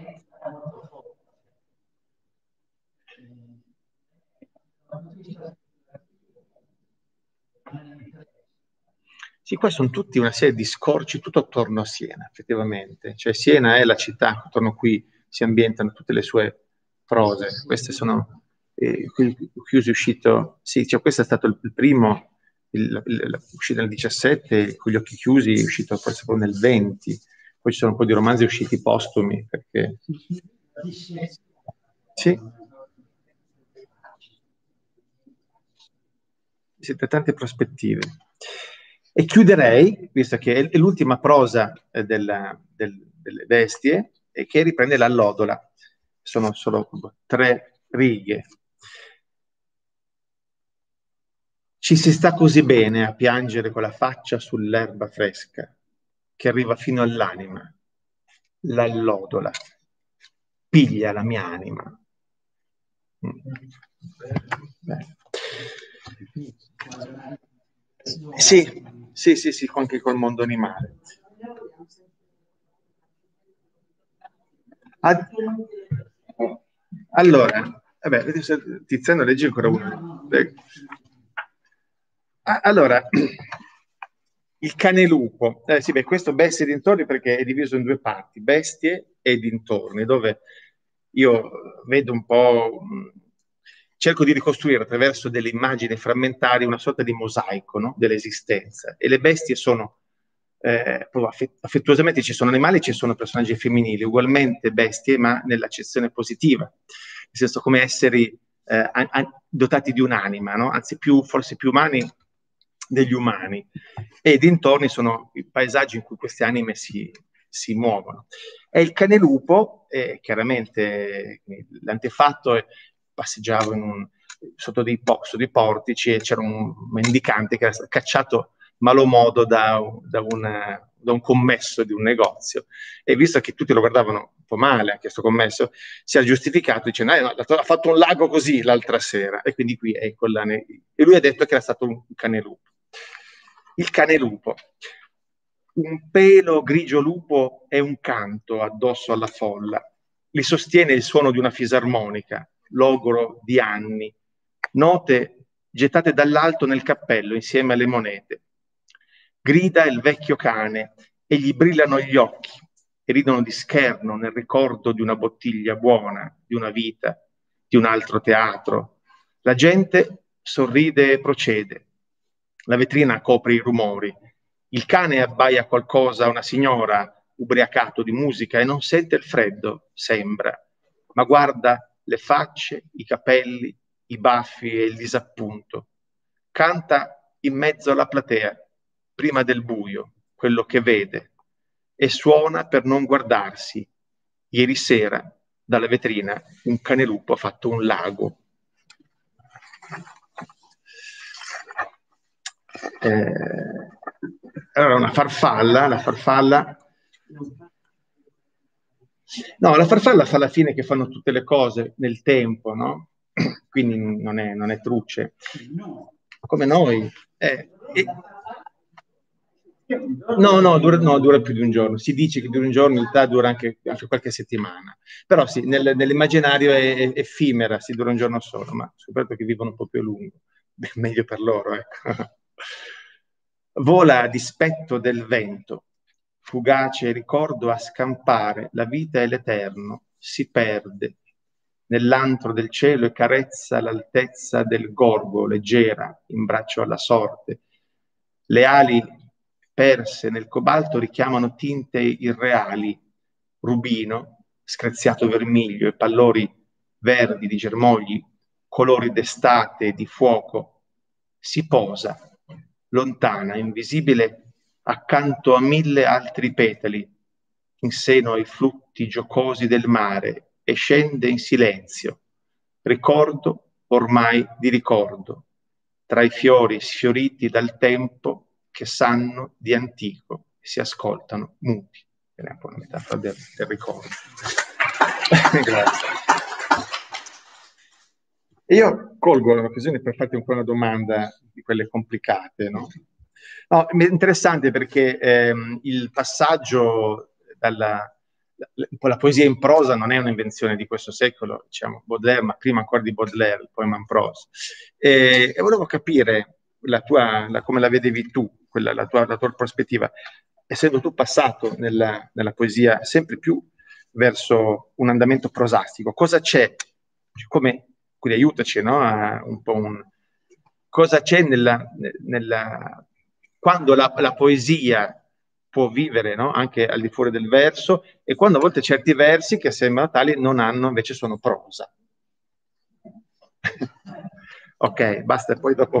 Sì, qua sono tutti una serie di scorci tutto attorno a Siena, effettivamente. Cioè Siena è la città attorno a cui si ambientano tutte le sue prose. Queste sono chiusi uscito, sì, cioè questo è stato il primo, uscito nel 17, con gli occhi chiusi, è uscito forse poi nel 20. Poi ci sono un po' di romanzi usciti postumi, perché... Sì. Siete tante prospettive. E chiuderei, visto che è l'ultima prosa delle bestie, e che riprende l'allodola. Sono solo 3 righe. Ci si sta così bene a piangere con la faccia sull'erba fresca, che arriva fino all'anima. L'allodola piglia la mia anima. Sì, anche col mondo animale. Allora, vabbè, Tiziano legge ancora uno. Allora, il cane lupo. Sì, beh, questo bestie e dintorni perché è diviso in 2 parti, bestie e dintorni, dove io vedo un po', cerco di ricostruire attraverso delle immagini frammentarie una sorta di mosaico, no? Dell'esistenza. E le bestie sono, affettuosamente ci sono animali, ci sono personaggi femminili, ugualmente bestie, ma nell'accezione positiva, nel senso come esseri dotati di un'anima, no? Anzi forse più umani degli umani, e dintorni sono i paesaggi in cui queste anime si muovono. E il cane lupo, chiaramente l'antefatto passeggiava sotto dei portici e c'era un mendicante che era stato cacciato malo modo da un commesso di un negozio, e visto che tutti lo guardavano un po' male anche questo commesso, si è giustificato dicendo ha fatto un lago così l'altra sera, e quindi qui è e lui ha detto che era stato un cane lupo. Il cane lupo. Un pelo grigio lupo è un canto addosso alla folla. Li sostiene il suono di una fisarmonica, logoro di anni, note gettate dall'alto nel cappello insieme alle monete. Grida il vecchio cane e gli brillano gli occhi e ridono di scherno nel ricordo di una bottiglia buona, di una vita, di un altro teatro. La gente sorride e procede. La vetrina copre i rumori. Il cane abbaia qualcosa a una signora ubriacato di musica e non sente il freddo, sembra, ma guarda le facce, i capelli, i baffi e il disappunto. Canta in mezzo alla platea, prima del buio, quello che vede, e suona per non guardarsi. Ieri sera, dalla vetrina, un cane lupo ha fatto un lago. Allora, la farfalla no, la farfalla fa alla fine che fanno tutte le cose nel tempo, no? Quindi non è truce, come noi. No, dura più di un giorno. Si dice che dura un giorno, in realtà dura anche qualche settimana. Però sì, nell'immaginario è effimera, si dura un giorno solo, ma scoperto che vivono un po' più a lungo. Beh, meglio per loro, ecco. Vola a dispetto del vento, fugace ricordo a scampare, la vita è l'eterno, si perde nell'antro del cielo e carezza l'altezza del gorgo, leggera, in braccio alla sorte. Le ali perse nel cobalto richiamano tinte irreali, rubino, screziato vermiglio e pallori verdi di germogli, colori d'estate e di fuoco. Si posa, lontana, invisibile, accanto a 1000 altri petali, in seno ai flutti giocosi del mare, e scende in silenzio, ricordo ormai di ricordo, tra i fiori sfioriti dal tempo che sanno di antico e si ascoltano muti. È un po' una metafora del ricordo. Grazie. Io colgo l'occasione per farti un po' una domanda di quelle complicate, no? No, è interessante perché il passaggio la poesia in prosa non è un'invenzione di questo secolo, diciamo Baudelaire, ma prima ancora di Baudelaire, il poema in prosa. E volevo capire come la vedevi tu, la tua prospettiva, essendo tu passato nella poesia sempre più verso un andamento prosastico. Cosa c'è? Quindi aiutaci, no? Cosa c'è quando la poesia può vivere, no? Anche al di fuori del verso, e quando a volte certi versi che sembrano tali non hanno, invece sono prosa. Ok, basta, poi dopo...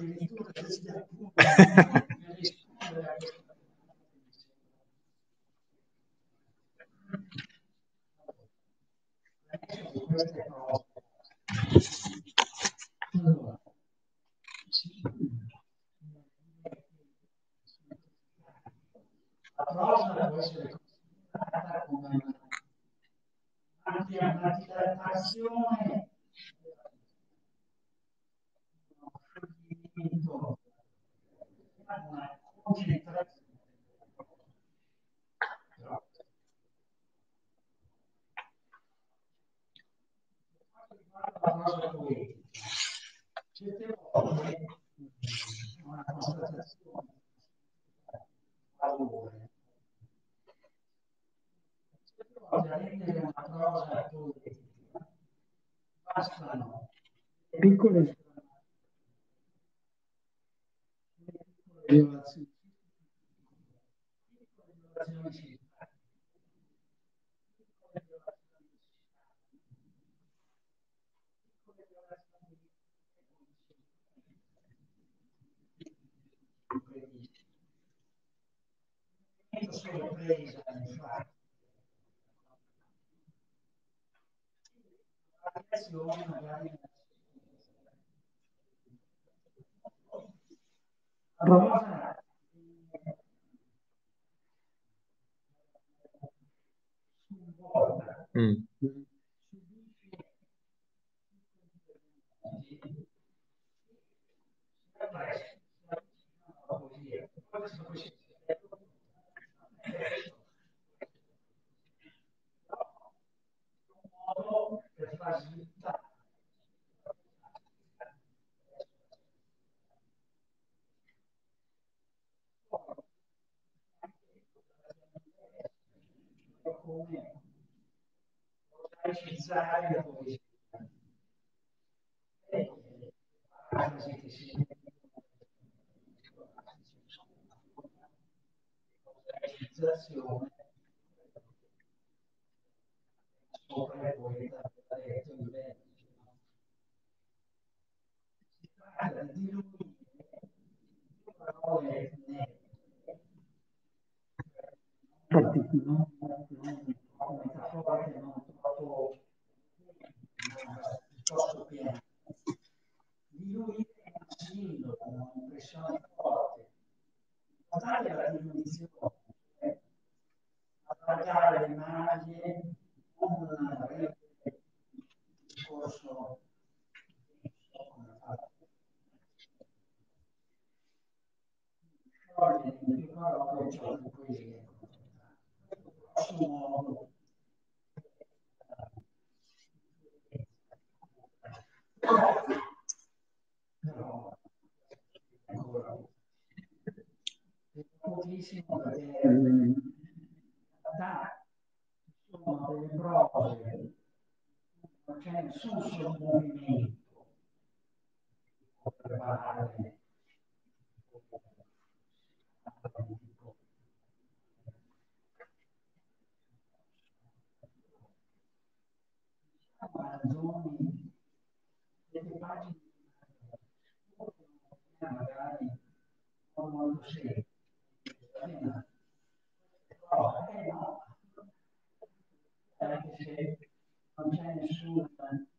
La prosa può essere considerata come ampia manifestazione, una concentrazione. La prosa poetica. Certe volte una constatazione valore. Certe volte a rendere una prosa poetica bastano piccole violazioni. Sorpresa, infatti. La reazione magari rosa per far sviluppare come organizzare la poesia. Che si organizzazione sopra il poeta detto il verso. Si tratta di diluire parole nette, non metaforiche, non troppo piuttosto piene. Diluire un sindrome, un'impressione forte. Notare la diluizione, allargare le maglie, un discorso sciogliere in più parole ciò di poesia. Grosso modo, però ancora pochissimo perché non c'è nessun solo movimento per preparare ragioni delle pagine magari non molto semplici, però no, anche se non c'è nessun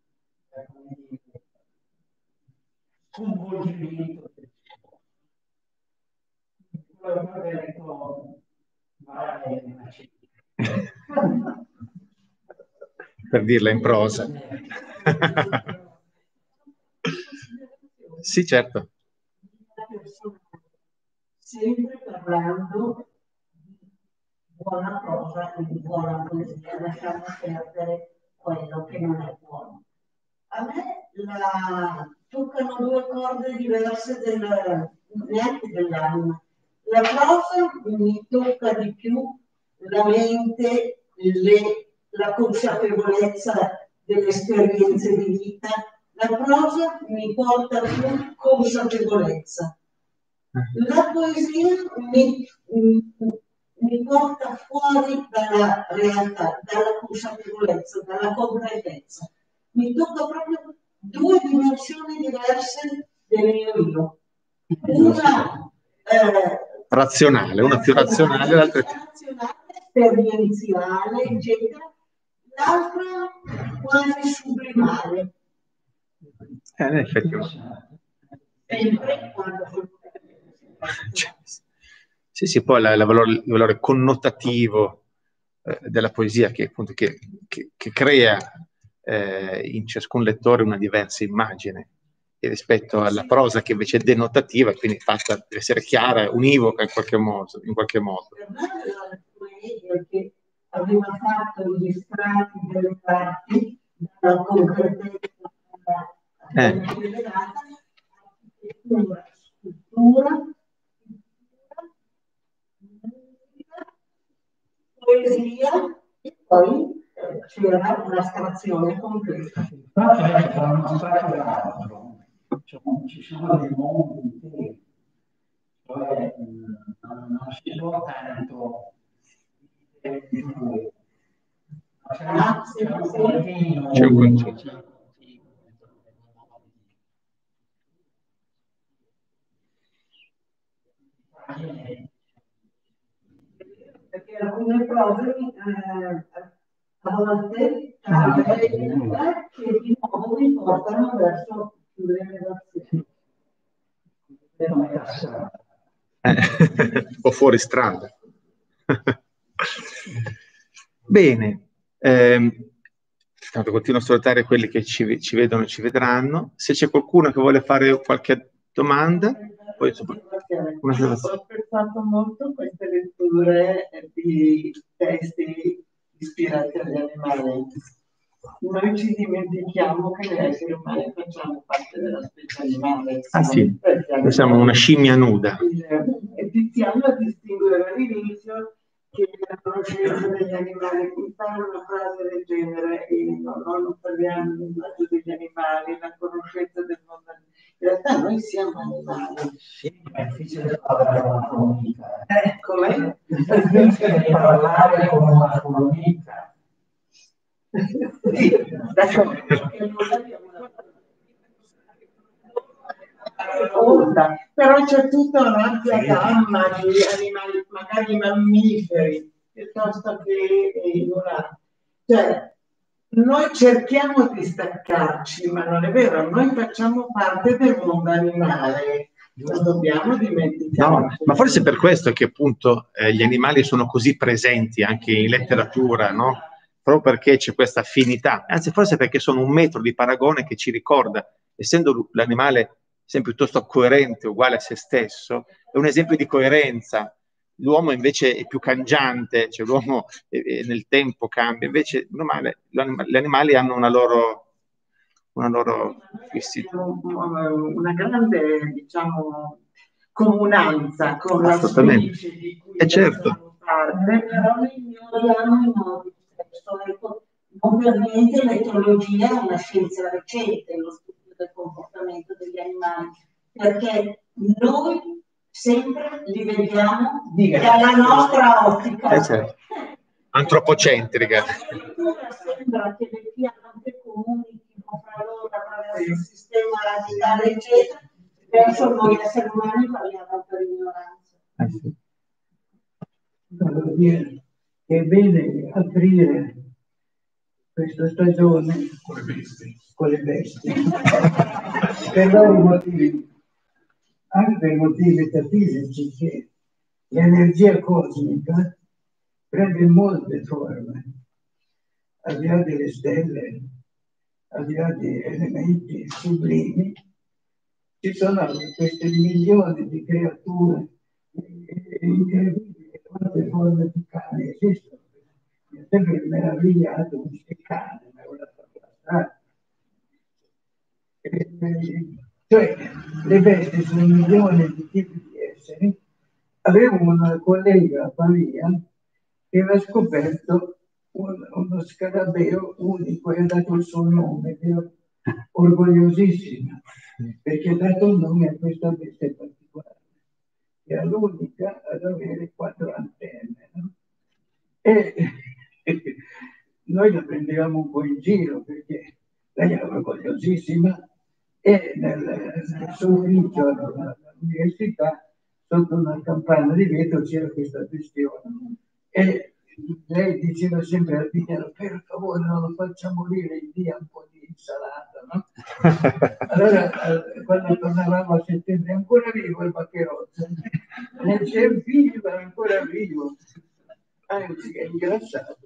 sconvolgimento. Quello che ho detto vale una cifra. Per dirla in prosa. Sì, certo. Sempre parlando di buona prosa e di buona poesia, lasciamo perdere quello che non è buono. A me toccano due corde diverse neanche dell'anima. La prosa mi tocca di più la mente, la consapevolezza delle esperienze di vita. La prosa mi porta più consapevolezza. La poesia mi porta fuori dalla realtà, dalla consapevolezza, dalla concretezza. Mi tocca proprio due dimensioni diverse del mio io. Una razionale, una più razionale, l'altra più esperienziale, eccetera, l'altra quasi sublimale. In effetti. Sempre quando sì, poi il valore connotativo della poesia che appunto che crea in ciascun lettore una diversa immagine rispetto alla prosa che invece è denotativa, quindi deve essere chiara, univoca in qualche modo. Per me la poesia che aveva fatto gli strati delle parti dalla concretezza architettura, scultura, poesia e poi c'era un'astrazione completa. Infatti tra uno stato e l'altro ci sono dei mondi interi, cioè non si può tanto c'è un continuo. Perché alcune prove a volte che di nuovo mi portano verso l'elevazione. O fuori strada. Bene, tanto continuo a salutare quelli che ci vedono e ci vedranno. Se c'è qualcuno che vuole fare qualche domanda, poi insomma, ho apprezzato molto queste letture di testi ispirati agli animali. Noi ci dimentichiamo che gli esseri umani facciamo parte della specie animale. Ah sì, noi siamo una scimmia nuda. E Tiziano distingueva all'inizio che la conoscenza degli animali, fare una frase del genere, e non parliamo del linguaggio degli animali, la conoscenza del mondo. In realtà noi siamo animali. Sì, è difficile parlare con una formica. Com'è? È difficile parlare con una formica. Sì, d'accordo. Però c'è tutta un'ampia gamma di animali, magari mammiferi, piuttosto che ignoranti. Cioè, noi cerchiamo di staccarci, ma non è vero, noi facciamo parte del mondo animale, non dobbiamo dimenticare. No, ma forse è per questo che appunto gli animali sono così presenti anche in letteratura, no? Proprio perché c'è questa affinità, anzi forse perché sono un metro di paragone che ci ricorda, essendo l'animale sempre piuttosto coerente, uguale a se stesso, è un esempio di coerenza. L'uomo invece è più cangiante, cioè l'uomo nel tempo cambia, invece gli animali hanno una loro una grande, diciamo, comunanza con la specie di cui certo. parte, però ignoriamo i modi. Non per niente l'etologia è una scienza recente, lo studio del comportamento degli animali, perché noi sempre li vediamo dalla nostra ottica. Certo. Antropocentrica. Addirittura sembra che le piante comunichino fra loro attraverso il sistema radicale, eccetera, verso noi esseri umani parliamo per ignoranza. Sì. Voglio dire che è bene aprire questa stagione con le bestie per vari motivi, anche per motivi metafisici, che l'energia cosmica prende molte forme, al di là delle stelle, al di là di elementi sublimi. Ci sono questi milioni di creature incredibili, quante forme di cane esistono. Mi ha sempre meravigliato questi cani, mi aveva fatto la strada. Cioè, le bestie sono milioni di tipi di esseri. Avevo una collega a Pavia che aveva scoperto uno scarabeo unico e ha dato il suo nome, che ero orgogliosissima, perché ha dato il nome a questa bestia particolare. Era l'unica ad avere 4 antenne, no? E noi la prendevamo un po' in giro perché lei era orgogliosissima e nel suo ufficio all'università, sotto una campana di vetro, c'era questa questione. E lei diceva sempre al Pignero: per favore non lo faccia morire, dia un po' di insalata, no? Allora quando tornavamo a settembre: è ancora vivo il Baccherozza? Non c'è vivo, è ancora vivo, anzi è ingrassato.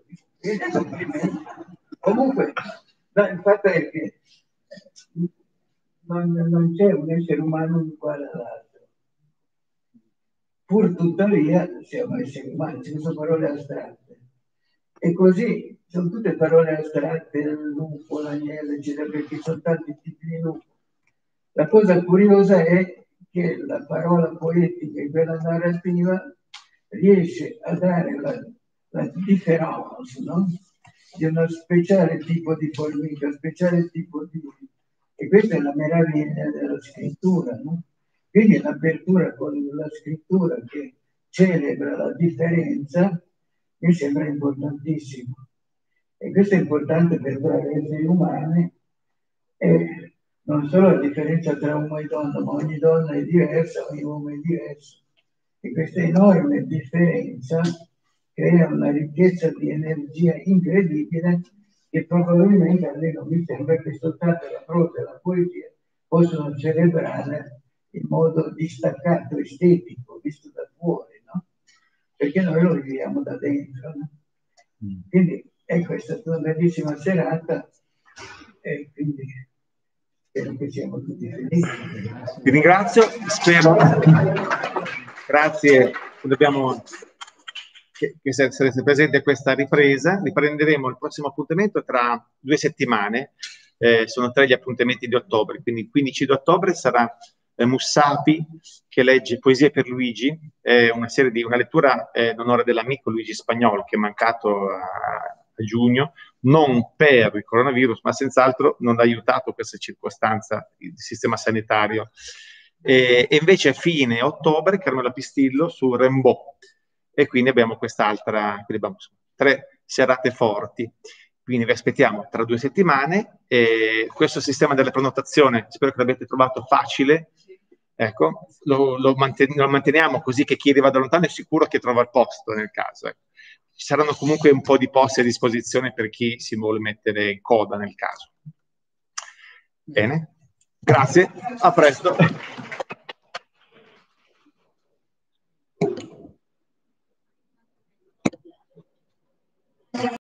Comunque il fatto è che non c'è un essere umano uguale all'altro. Pur tuttavia siamo esseri umani, ci sono parole astratte. E così sono tutte parole astratte, il lupo, l'agnello, eccetera, perché sono tanti tipi di lupo. La cosa curiosa è che la parola poetica e quella narrativa riesce a dare la differenza, no? Di uno speciale tipo di formica, speciale tipo di... E questa è la meraviglia della scrittura, no? Quindi l'apertura con la scrittura che celebra la differenza mi sembra importantissimo. E questo è importante per noi esseri umani, e non solo la differenza tra uomo e donna, ma ogni donna è diversa, ogni uomo è diverso. E questa enorme differenza crea una ricchezza di energia incredibile che probabilmente, almeno mi sembra, che soltanto la prosa e la poesia possono celebrare in modo distaccato, estetico, visto da fuori, no? Perché noi lo viviamo da dentro, no? Quindi ecco, è stata una bellissima serata e quindi spero che siamo tutti felici. Vi ringrazio, spero. Grazie, dobbiamo che sarete presenti a questa ripresa. Riprenderemo il prossimo appuntamento tra 2 settimane. Sono 3 gli appuntamenti di ottobre, quindi il 15 di ottobre sarà Mussapi che legge Poesie per Luigi, una lettura in onore dell'amico Luigi Spagnolo che è mancato a giugno, non per il coronavirus, ma senz'altro non ha aiutato questa circostanza il sistema sanitario. E invece a fine ottobre Carmela Pistillo su Rimbaud, e quindi abbiamo quest'altra, 3 serate forti. Quindi vi aspettiamo tra 2 settimane. Questo sistema della prenotazione spero che l'abbiate trovato facile. Ecco, lo manteniamo così che chi arriva da lontano è sicuro che trova il posto nel caso. Ecco. Ci saranno comunque un po' di posti a disposizione per chi si vuole mettere in coda nel caso. Bene, grazie, a presto.